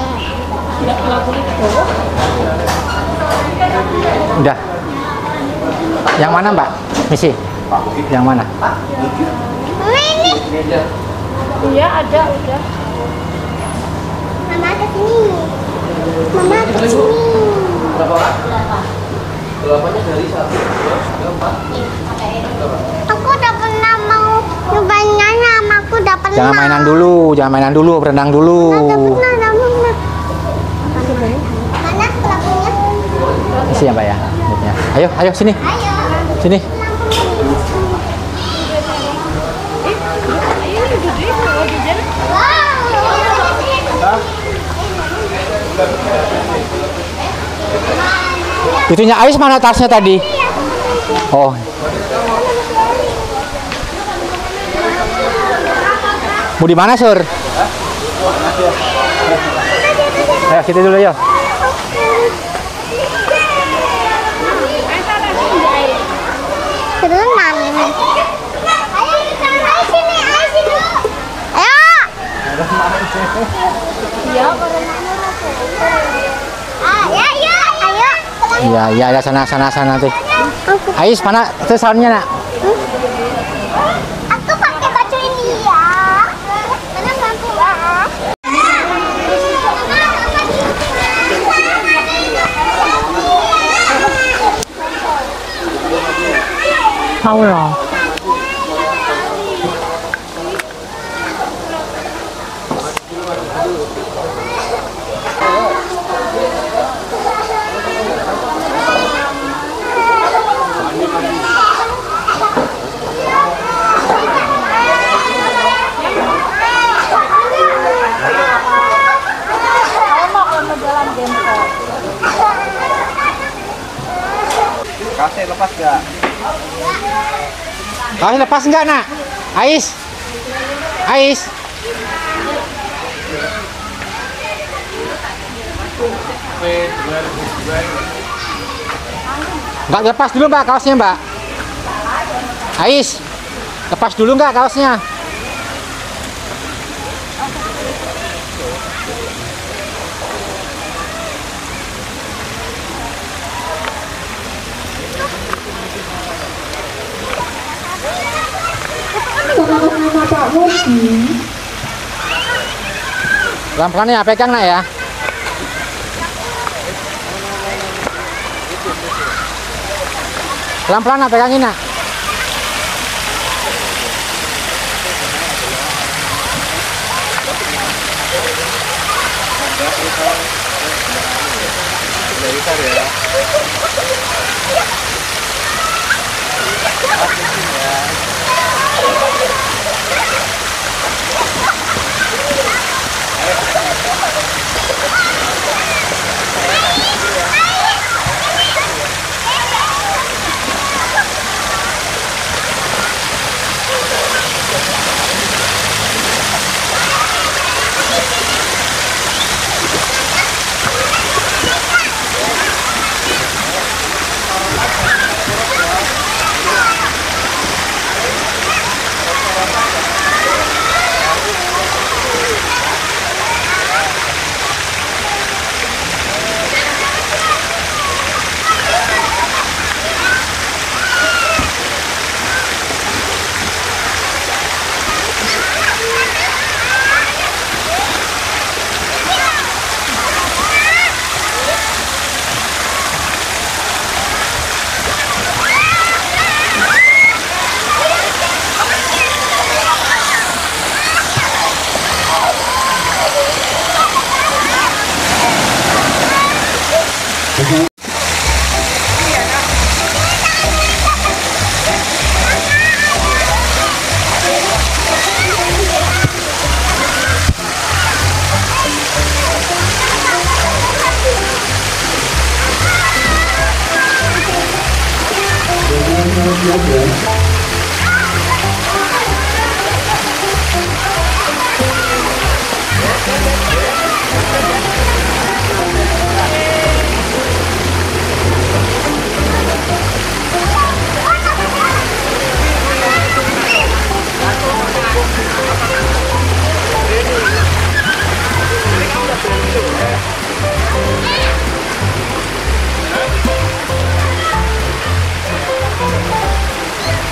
Speaker 1: Udah. Yang mana, Mbak? Misi. Yang mana?
Speaker 2: Ini.
Speaker 4: Iya ada udah.
Speaker 2: Mama ke sini. Mama ke sini. Aku udah pernah mau nyobainnya, sama aku udah pernah.
Speaker 1: Jangan mainan dulu, berenang dulu.
Speaker 2: Udah pernah. Mana pelakunya?
Speaker 1: Isi ya, Mbak ya. Duitnya. Ayo sini.
Speaker 2: Ayo.
Speaker 1: Sini. Itunya Ais mana tasnya tadi? Oh. Mau di mana, Sur? Ayo, kita dulu ya.
Speaker 2: Berenang. Ayo sini. Ayo.
Speaker 4: Iya,
Speaker 2: Ayo.
Speaker 1: Iya, sana tuh. Ais mana tuh soundnya, Nak?
Speaker 2: Aku pakai baju ini ya. Mana bangku ya?
Speaker 4: mau loh.
Speaker 3: Kasih lepas gak?
Speaker 1: Kau lepas enggak, Nak? Ais. Enggak lepas dulu, Mbak, kaosnya, Mbak. Ais. Lepas dulu enggak kaosnya? Pelan-pelan ya, pegang, Nak ya. Pelan-pelan, Nak, pegangin, Nak.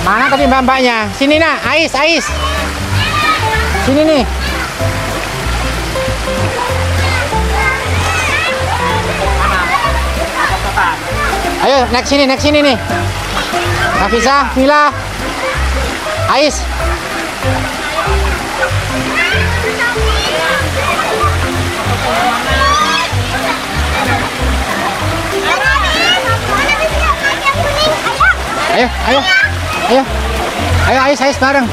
Speaker 1: Mana tadi mbak-mbaknya? Sini nak, Ais. Sini nih. Ayo naik sini nih. Nafisa, Mila, Ais. Ayo Ais bareng.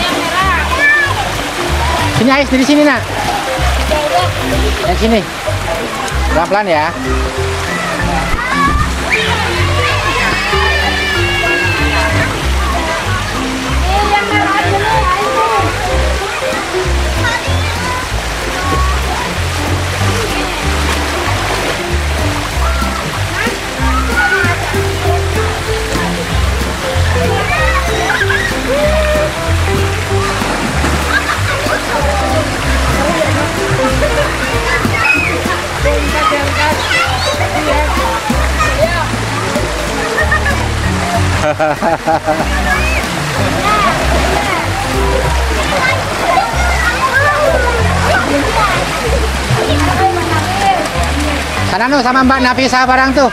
Speaker 1: Sini Ais, dari sini nak. Naik sini. Pelan-pelan ya. Sana nu sama Mbak Nafisa barang tuh.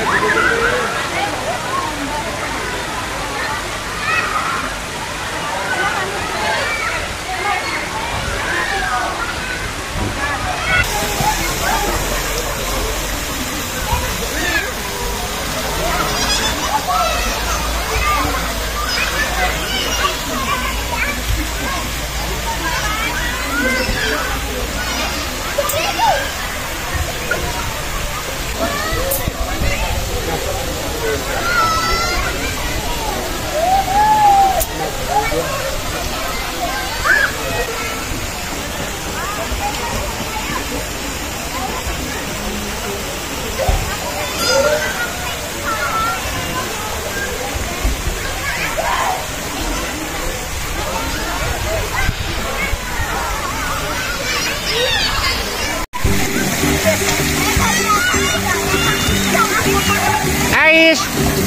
Speaker 1: Ais.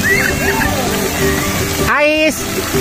Speaker 1: Ais.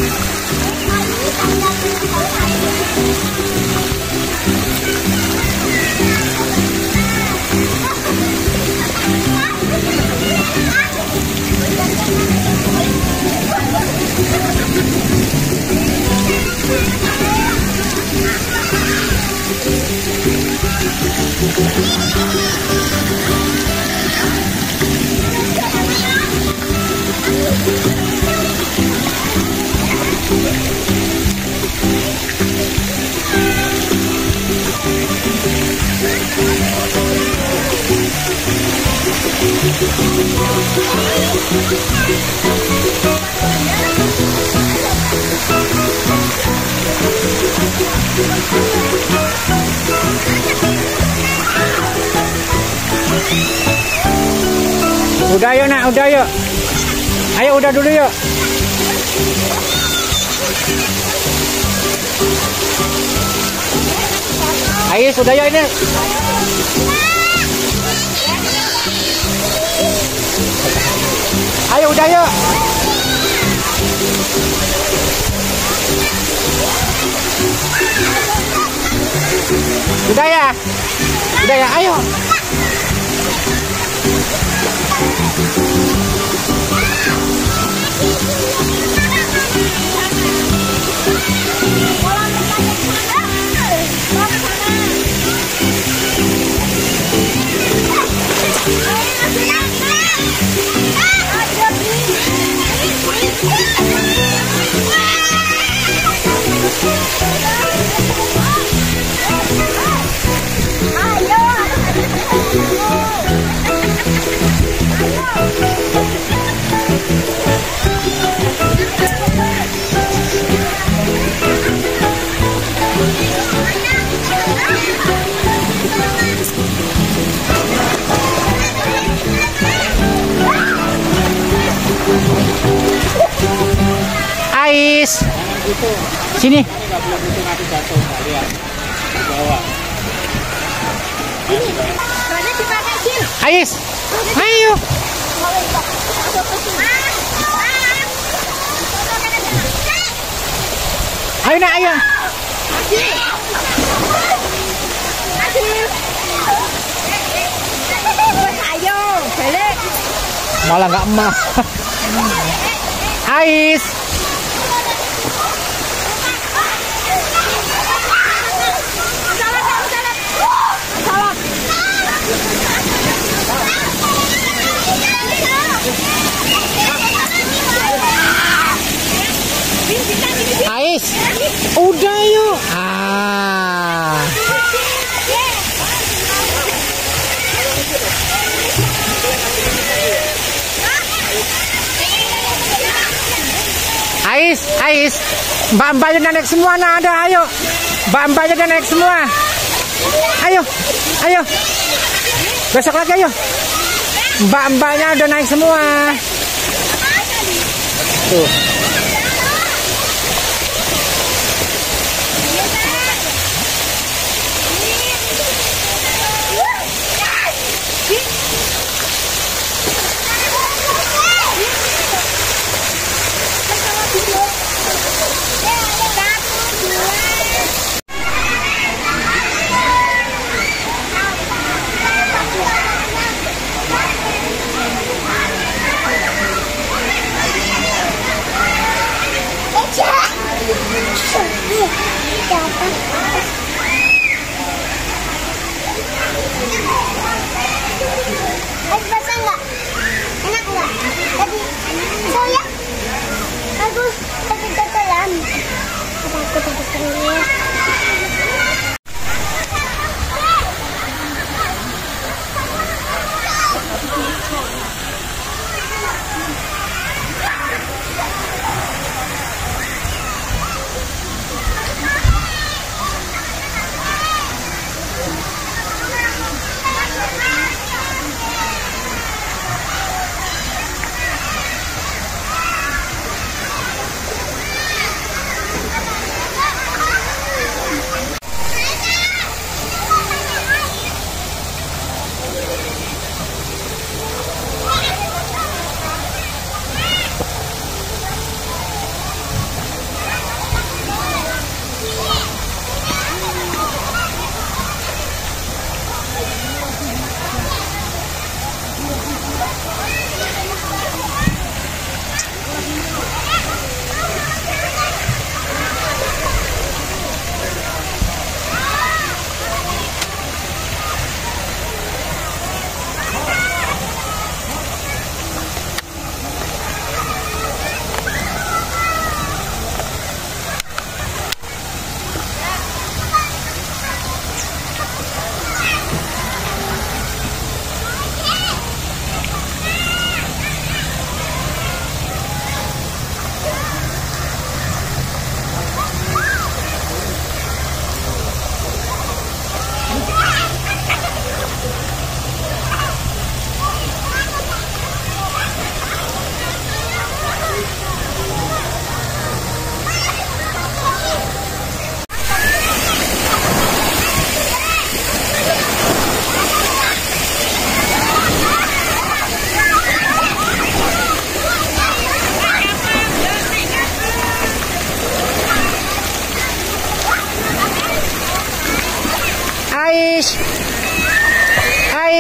Speaker 1: Udah yuk nak, udah yuk. Ayo udah dulu yuk. Ayo sudah yuk ini. Ayo udah yuk. Udah ya. Udah ya, ayo. Ais. Sini. Ais. Ayo. Ayo nak, ayo. Malah nggak emas. Ais. Ais, udah yuk. Ais, mbak-mbaknya udah naik semua, nah ada, ayo. Mbak-mbaknya udah naik semua. Ayo. Besok lagi ayo. Mbak-mbaknya udah naik semua. Tuh.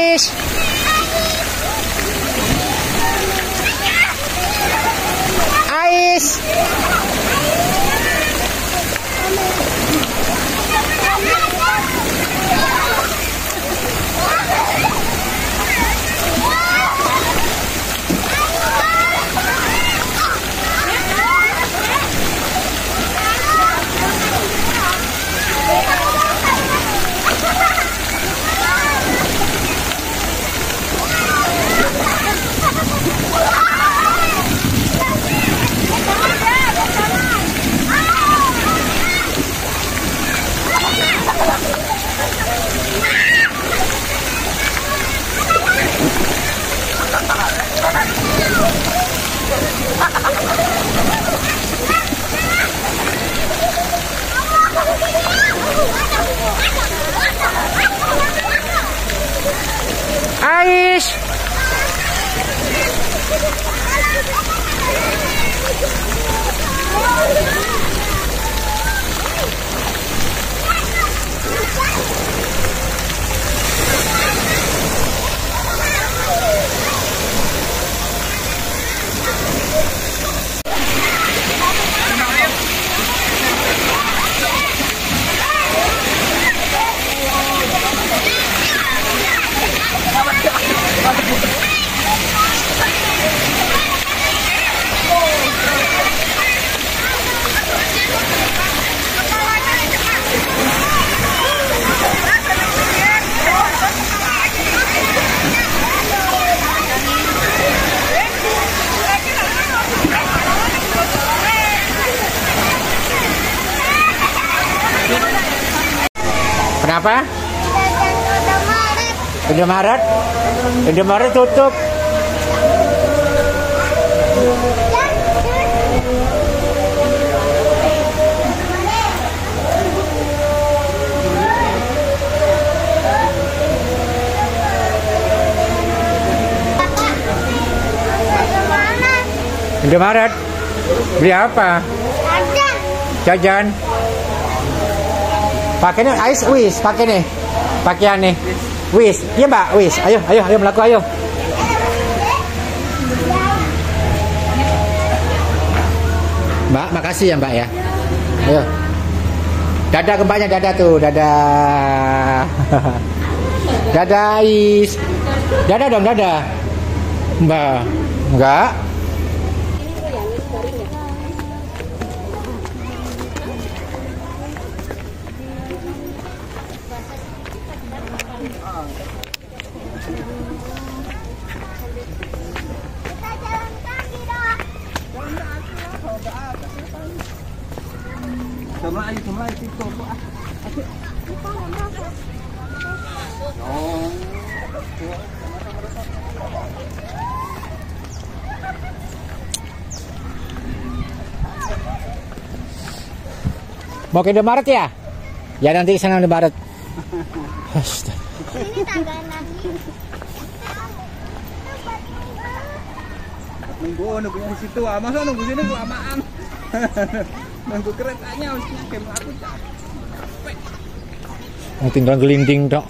Speaker 1: Ais. Ais. Ais. Kenapa? Indomaret. Indomaret tutup. Indomaret. Beli apa? Jajan. Pakai nih Ais, wis, pakai nih. Pakaian nih. Wis. Iya, Mbak, wis. Ayo melaku ayo. Mbak, makasih ya, Mbak ya. Ayo. Dadah ke Mbaknya, dadah tuh, dadah. Dadah Ais. Dadah dong, dadah. Mbak. Enggak.
Speaker 3: Jumlah itu.
Speaker 1: Mau ke Indomaret ya? Ya nanti sana Indomaret.
Speaker 2: Ini tangga lagi.
Speaker 3: Nunggu di situ. Masa nunggu sini kelamaan. Nunggu keretanya harusnya game aku capek.
Speaker 1: Tinggal gelinding dok.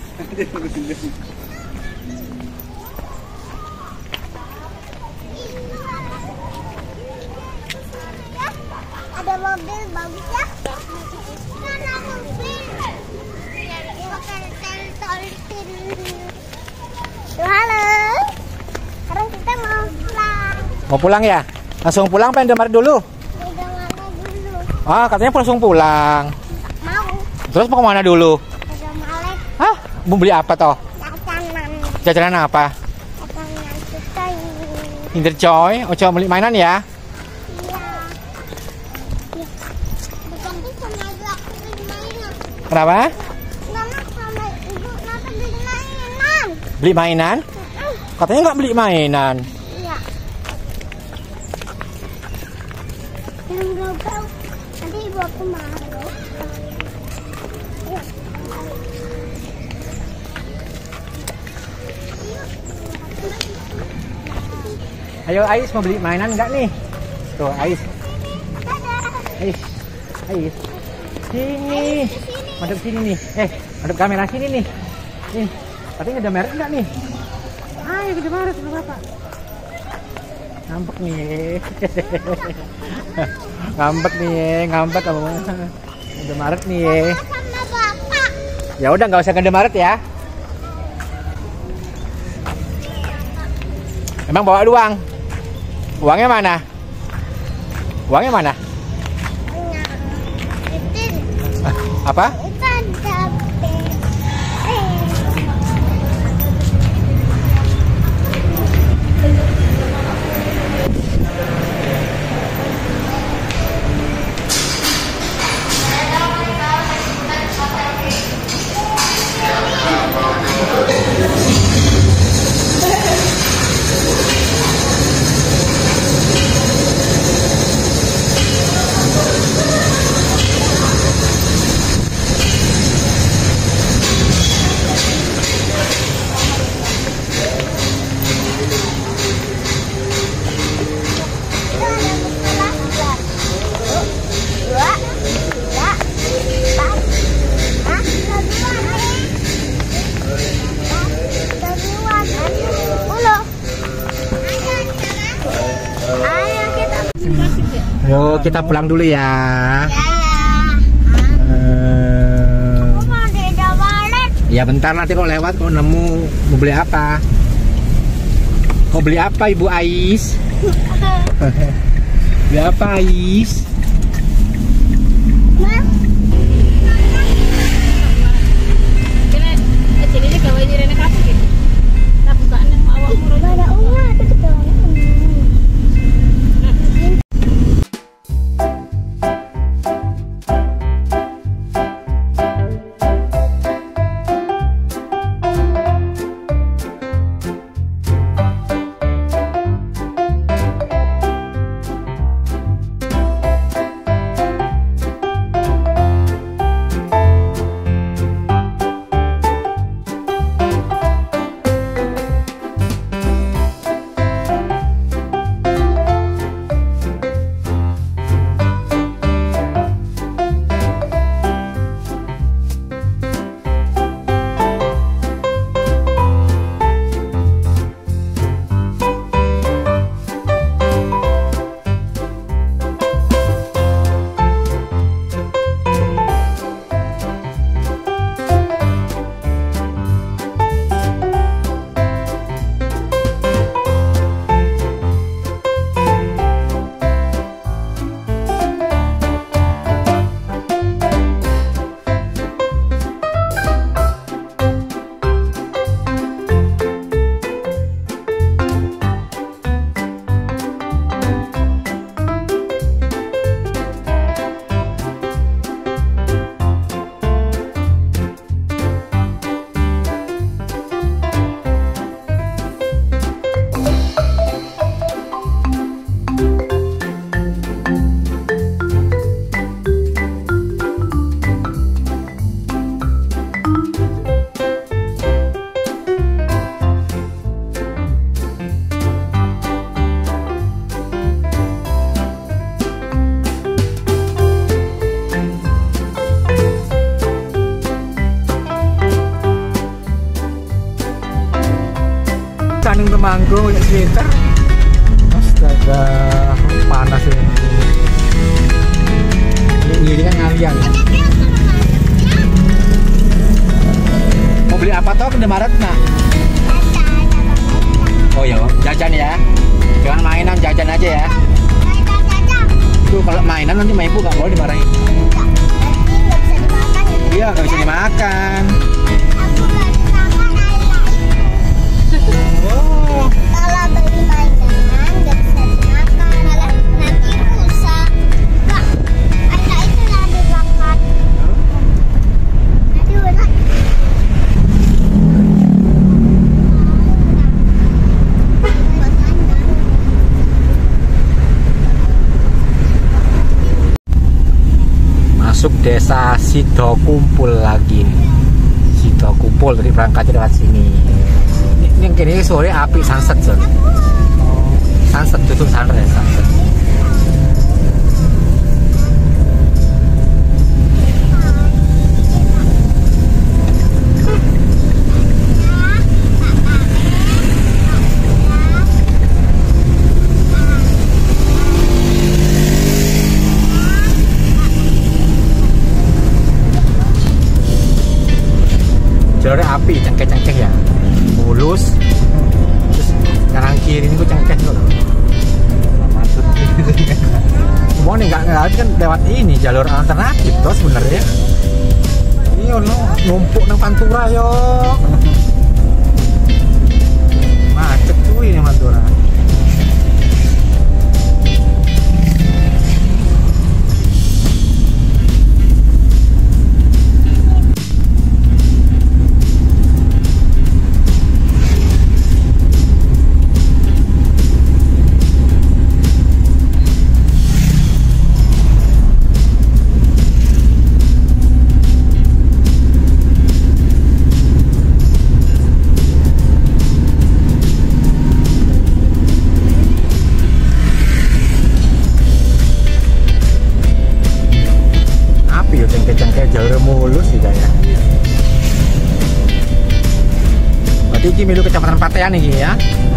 Speaker 2: Ada mobil bagus ya? Ada mobil. Halo. Sekarang kita mau pulang.
Speaker 1: Mau pulang ya? Langsung pulang apa Indomaret dulu?
Speaker 2: Indomaret dulu.
Speaker 1: Ah, katanya langsung pulang.
Speaker 2: Mau.
Speaker 1: Terus mau kemana dulu?
Speaker 2: Indomaret.
Speaker 1: Hah? Mau beli apa toh?
Speaker 2: Jajanan.
Speaker 1: Jajanan apa?
Speaker 2: Jajanan kita ini.
Speaker 1: Kinder Joy. Oh, coba beli mainan ya?
Speaker 2: Iya. Bukan sama ibu aku beli mainan.
Speaker 1: Kenapa?
Speaker 2: Mama sama ibu nanti beli mainan.
Speaker 1: Beli mainan? Katanya nggak beli mainan.
Speaker 2: Iya. Yang gagal. Nanti ibu aku marah.
Speaker 1: Ayo Ais mau beli mainan nggak nih? Tuh Ais. Ais. Ais. Sini. Madep sini nih. Madep kamera sini nih. Nih. Tapi ada merek nggak nih? Ayo ke Maret sama Bapak. Ngambek nih. Ngambek nih, ngambek apa? Ada Maret nih.
Speaker 2: Sama Bapak.
Speaker 1: Ya udah nggak usah ke Maret ya. Emang bawa uang? Uangnya mana? Uangnya mana? Apa? Yuk kita pulang dulu ya. Ya bentar nanti kalau lewat kau nemu mau beli apa? Mau beli apa Ibu Ais? Beli apa Ais? Candung Temanggung banyak sweater. Astaga, panas ini. Ini kan ngalian. Mau beli apa toh ke Maret nak? Oh ya, jajan ya. Jangan mainan, jajan aja ya. Tuh kalau mainan nanti sama ibu nggak boleh dimarahin. Iya, nggak bisa dimakan.
Speaker 2: Kalau beli mainan nggak bisa dimakan, malah nanti rusak. Pak, anak itu nanti dimakan. Nanti benar.
Speaker 1: Masuk desa Sidokumpul lagi. Sidokumpul dari berangkatnya lewat sini. Yang kini sore api sunset John. Sunset tutup sunrise sunset. kiri ini gue cengkeh kok. Mau nih nggak kan lewat ini jalur alternatif toh sebenarnya. Iya no numpuk nang Pantura yo. Macet tuh ini Pantura. Jalur mulus sih kayaknya. Berarti ini milu Kecamatan Patean ini ya.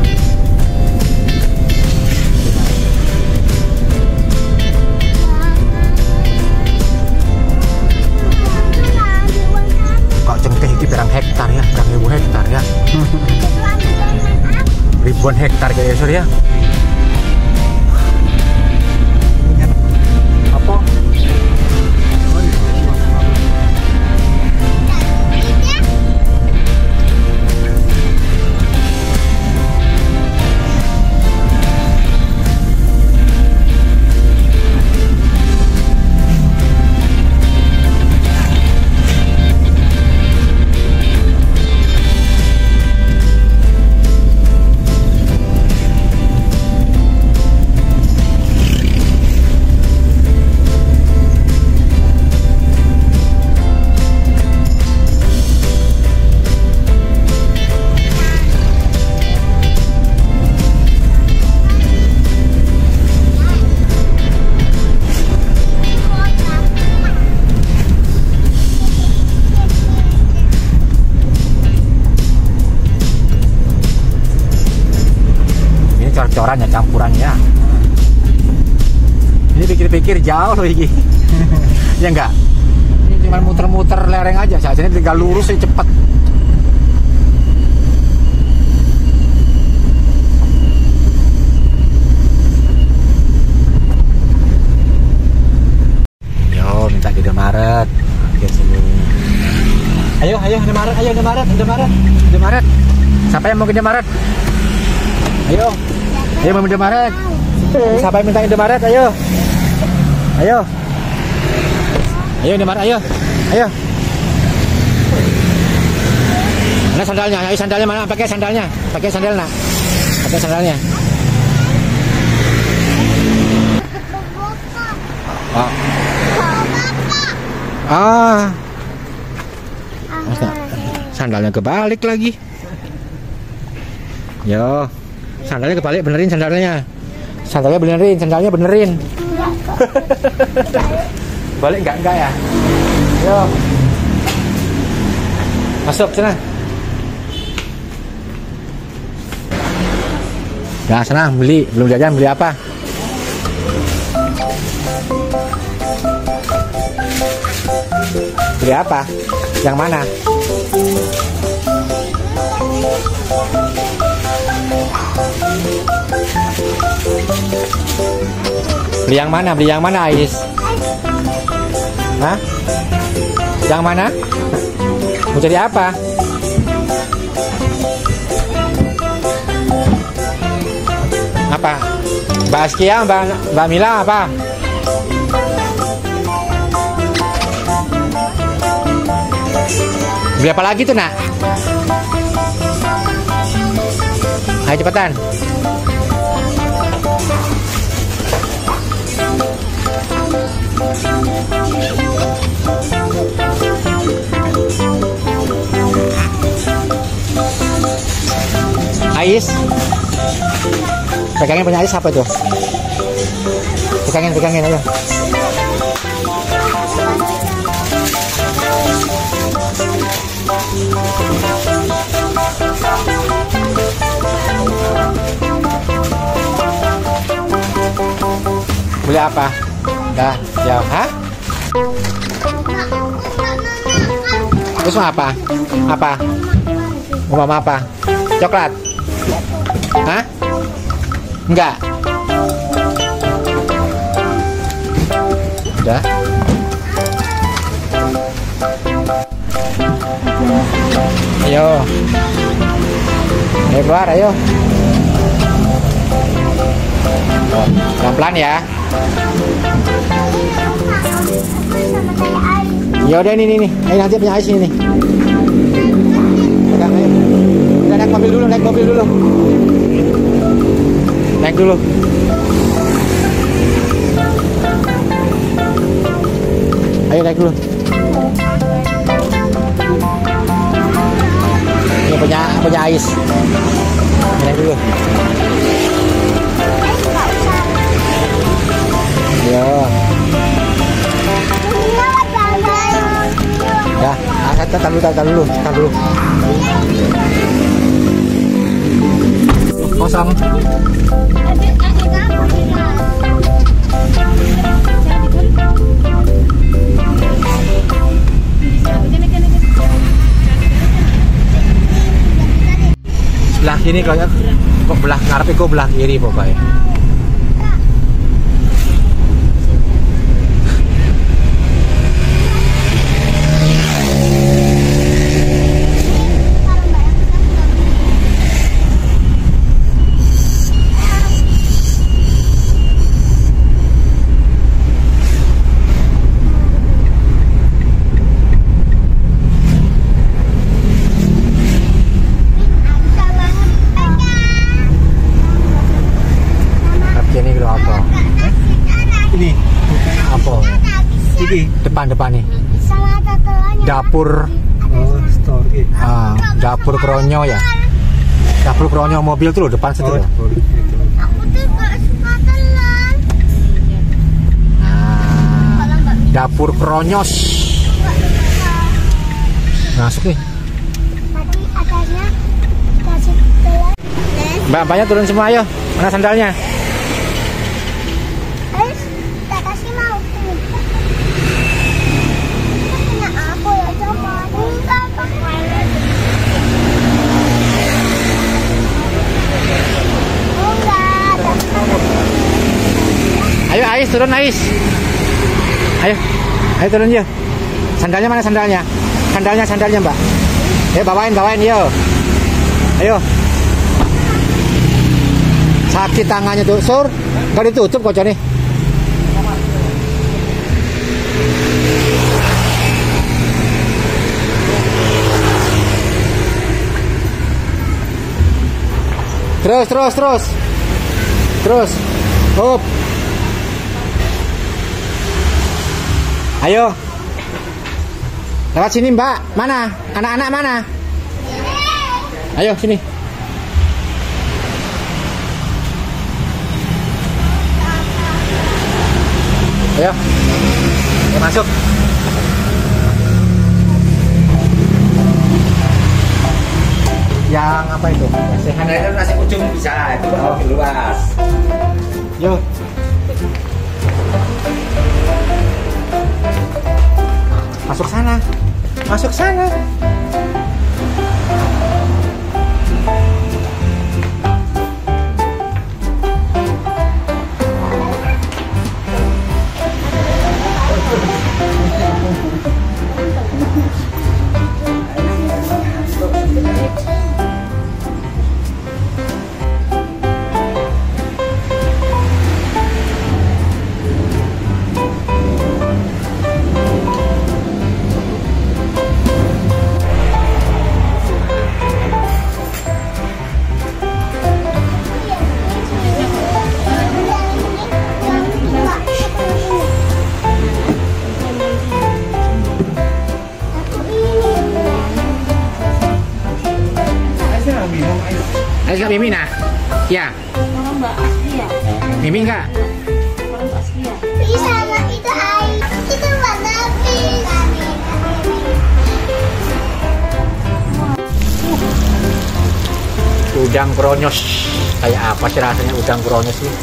Speaker 1: Kok cengkeh ini berang hektar ya, berang ribu hektar ya. Ribuan hektar kayaknya sur ya. Apa? Corannya campurannya. Ini pikir-pikir jauh loh ini. Ya enggak? Ini cuma muter-muter lereng aja. Saat ini tinggal lurus sih cepet. Yo, minta ke Indomaret. Oke, sini. Ayo Indomaret, Indomaret. Siapa yang mau ke Indomaret? Ayo mau Indomaret. Siapa yang minta Indomaret? Ayo Indomaret, ayo. Mana sandalnya? Ayo sandalnya mana? Pakai sandalnya. Pakai sandal nak. Pakai sandalnya. Sandalnya kebalik lagi. Yo. Sandalnya kebalik, benerin sandalnya. Sandalnya benerin. Balik enggak ya? Yo. Masuk sana. Nah, sana beli, belum jajan, beli apa? Beli apa? Yang mana? Beli yang mana Ais? Hah? Yang mana? Mau cari apa? Apa? Mbak Askia, Mbak Mila apa? Beli apa lagi tuh nak? Ayo cepetan. Ais, pegangin punya Ais apa tuh? Pegangin ayo. Beli apa? Dah, jawab. Hah? Terus mau apa? Apa? Mau mama apa? Coklat? Hah? Enggak. Udah. Ayo. Ayo keluar, ayo. Pelan-pelan ya. Ya udah ini nih. Ayo nanti punya Ais ini nih. Pegang ayo. Udah naik mobil dulu, naik mobil dulu. Naik dulu. Ayo naik dulu. Ini punya Ais. Naik dulu. Ya. Ya, tahan dulu. Kosong. Sebelah kiri kayaknya kok belah ngarep iku belah kiri pokoknya. Depan nih. Dapur.
Speaker 3: Oh, store.
Speaker 1: Dapur kronyo ya. Dapur kronyo mobil tuh loh, depan situ.
Speaker 3: Oh,
Speaker 1: Loh.
Speaker 2: Aku tuh gak suka telur.
Speaker 1: Dapur kronyos. Masuk nih.
Speaker 2: Tadi adanya kasih telur.
Speaker 1: Mbak-mbaknya turun semua ayo. Mana sandalnya?
Speaker 2: Tak kasih mau. Punya aku ya coba. Enggak pakai. Enggak.
Speaker 1: Ayo Ais, turun Ais. Ayo turun yuk. Sandalnya mana sandalnya? Sandalnya Mbak. Ayo bawain yuk. Ayo. Sakit tangannya tuh, Sur. Gak ditutup kok nih. Terus. Up. Ayo. Lewat sini, Mbak. Mana? Anak-anak mana? Ayo sini. Ayo. Ayo masuk. Yang apa itu?
Speaker 3: Sehingga itu nasi kucing bisa, itu luas.
Speaker 1: Yuk. Masuk sana. Ayo Mimin nah? Ya.
Speaker 4: Orang Mbak Asli ya?
Speaker 1: Mimin enggak?
Speaker 4: Orang Mbak Asli ya?
Speaker 2: Di sana itu air. Itu warna pink.
Speaker 1: Udang kronyos. Kayak apa sih rasanya udang kronyos ini?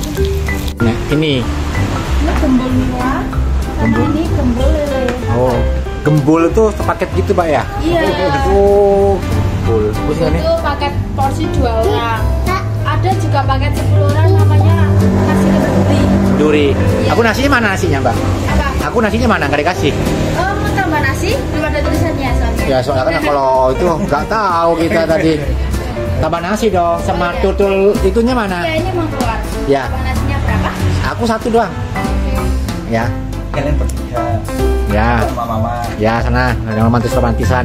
Speaker 1: Nah, ini
Speaker 4: Ini gembul nila, sama ini gembul lele.
Speaker 1: oh Gembul itu paket gitu Pak ya?
Speaker 4: Iya.
Speaker 1: Oh, gembul. Terus ini?
Speaker 4: Itu paket porsi 2 orang. Ada juga paket 10 orang namanya nasi keduri.
Speaker 1: Duri.
Speaker 4: Iya.
Speaker 1: Aku nasinya mana nasinya Mbak?
Speaker 4: Apa?
Speaker 1: Aku nasinya mana? Nggak dikasih.
Speaker 4: Oh, mau tambah nasi? Belum ada tulisannya soalnya.
Speaker 1: Ya soalnya kan kalau itu nggak tahu kita tadi. Tambah nasi dong, sama tutul itunya mana?
Speaker 4: Iya, ini mau keluar.
Speaker 1: Ya.
Speaker 4: Tambah nasinya berapa?
Speaker 1: Aku 1 doang. Ya.
Speaker 3: Kalian bertiga.
Speaker 1: Ya.
Speaker 3: Sama mama.
Speaker 1: Ya sana, ada romantisan.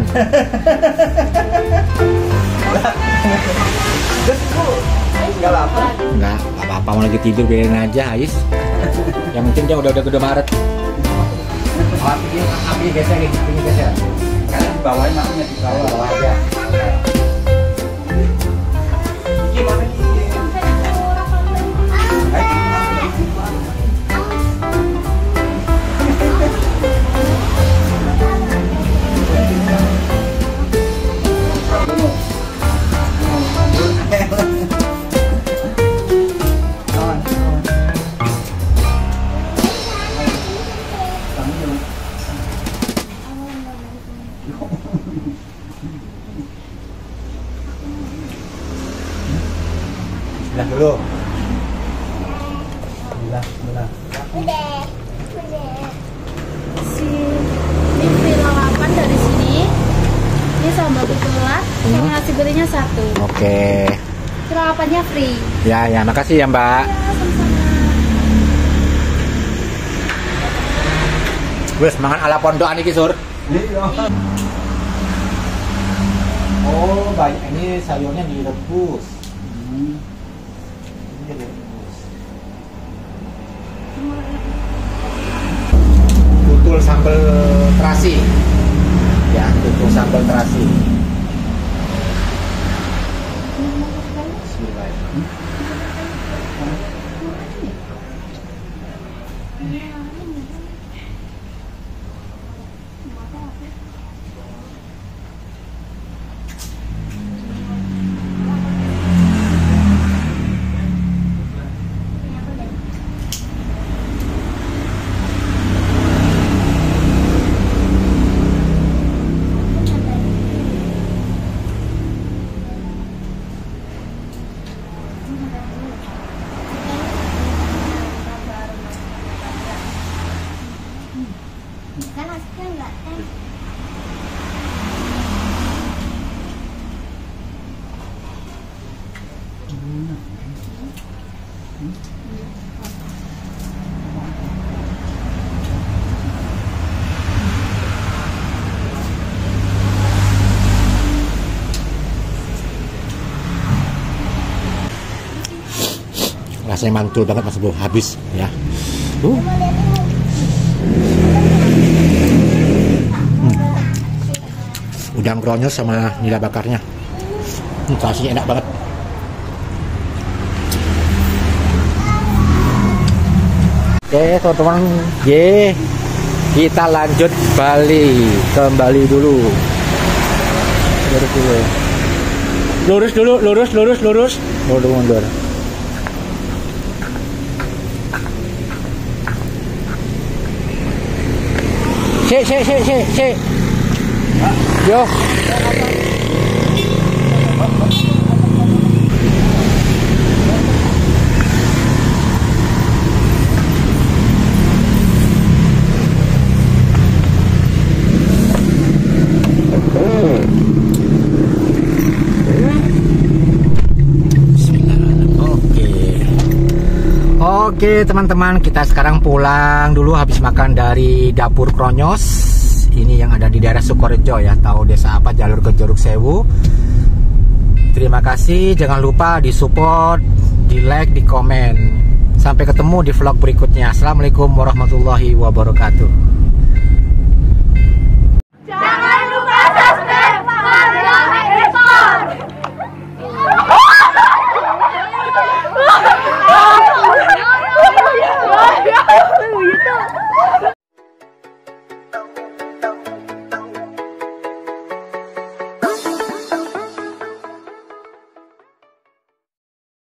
Speaker 3: Enggak lapar.
Speaker 1: Enggak, apa-apa mau lagi tidur biarin aja, Ais. Yang penting dia udah gede Maret. Api geser nih, ini geser.
Speaker 3: Kalian bawain maknya di bawah.
Speaker 1: Bawa aja.
Speaker 3: Gimana Ki?
Speaker 1: Bismillah dulu.
Speaker 3: Bismillah.
Speaker 2: Udah.
Speaker 4: Si ini lalapan dari sini. Ini sambal tutulat, sama nasi gorengnya 1.
Speaker 1: Oke.
Speaker 4: Lalapannya free.
Speaker 1: Ya, makasih ya, Mbak.
Speaker 4: Ya, sama-sama.
Speaker 1: Wes mangan ala pondokan iki, Sur. Oh, banyak ini sayurnya direbus. Ini direbus. Tutul sambal terasi. Ya, tutul sambal terasi. Bismillahirrahmanirrahim.
Speaker 2: Kan nasinya enggak
Speaker 1: Rasanya mantul banget Mas Bro, habis ya. Udang kronyos sama nila bakarnya. Rasanya enak banget. Oke teman-teman, kita lanjut kembali dulu. Lurus mundur. Sik. Yo. Oke teman-teman, kita sekarang pulang dulu habis makan dari dapur Kronyos. Ini yang ada di daerah Sukorejo ya, tahu desa apa, jalur ke Curug Sewu. Terima kasih, jangan lupa di support, di like, di komen. Sampai ketemu di vlog berikutnya. Assalamualaikum warahmatullahi wabarakatuh.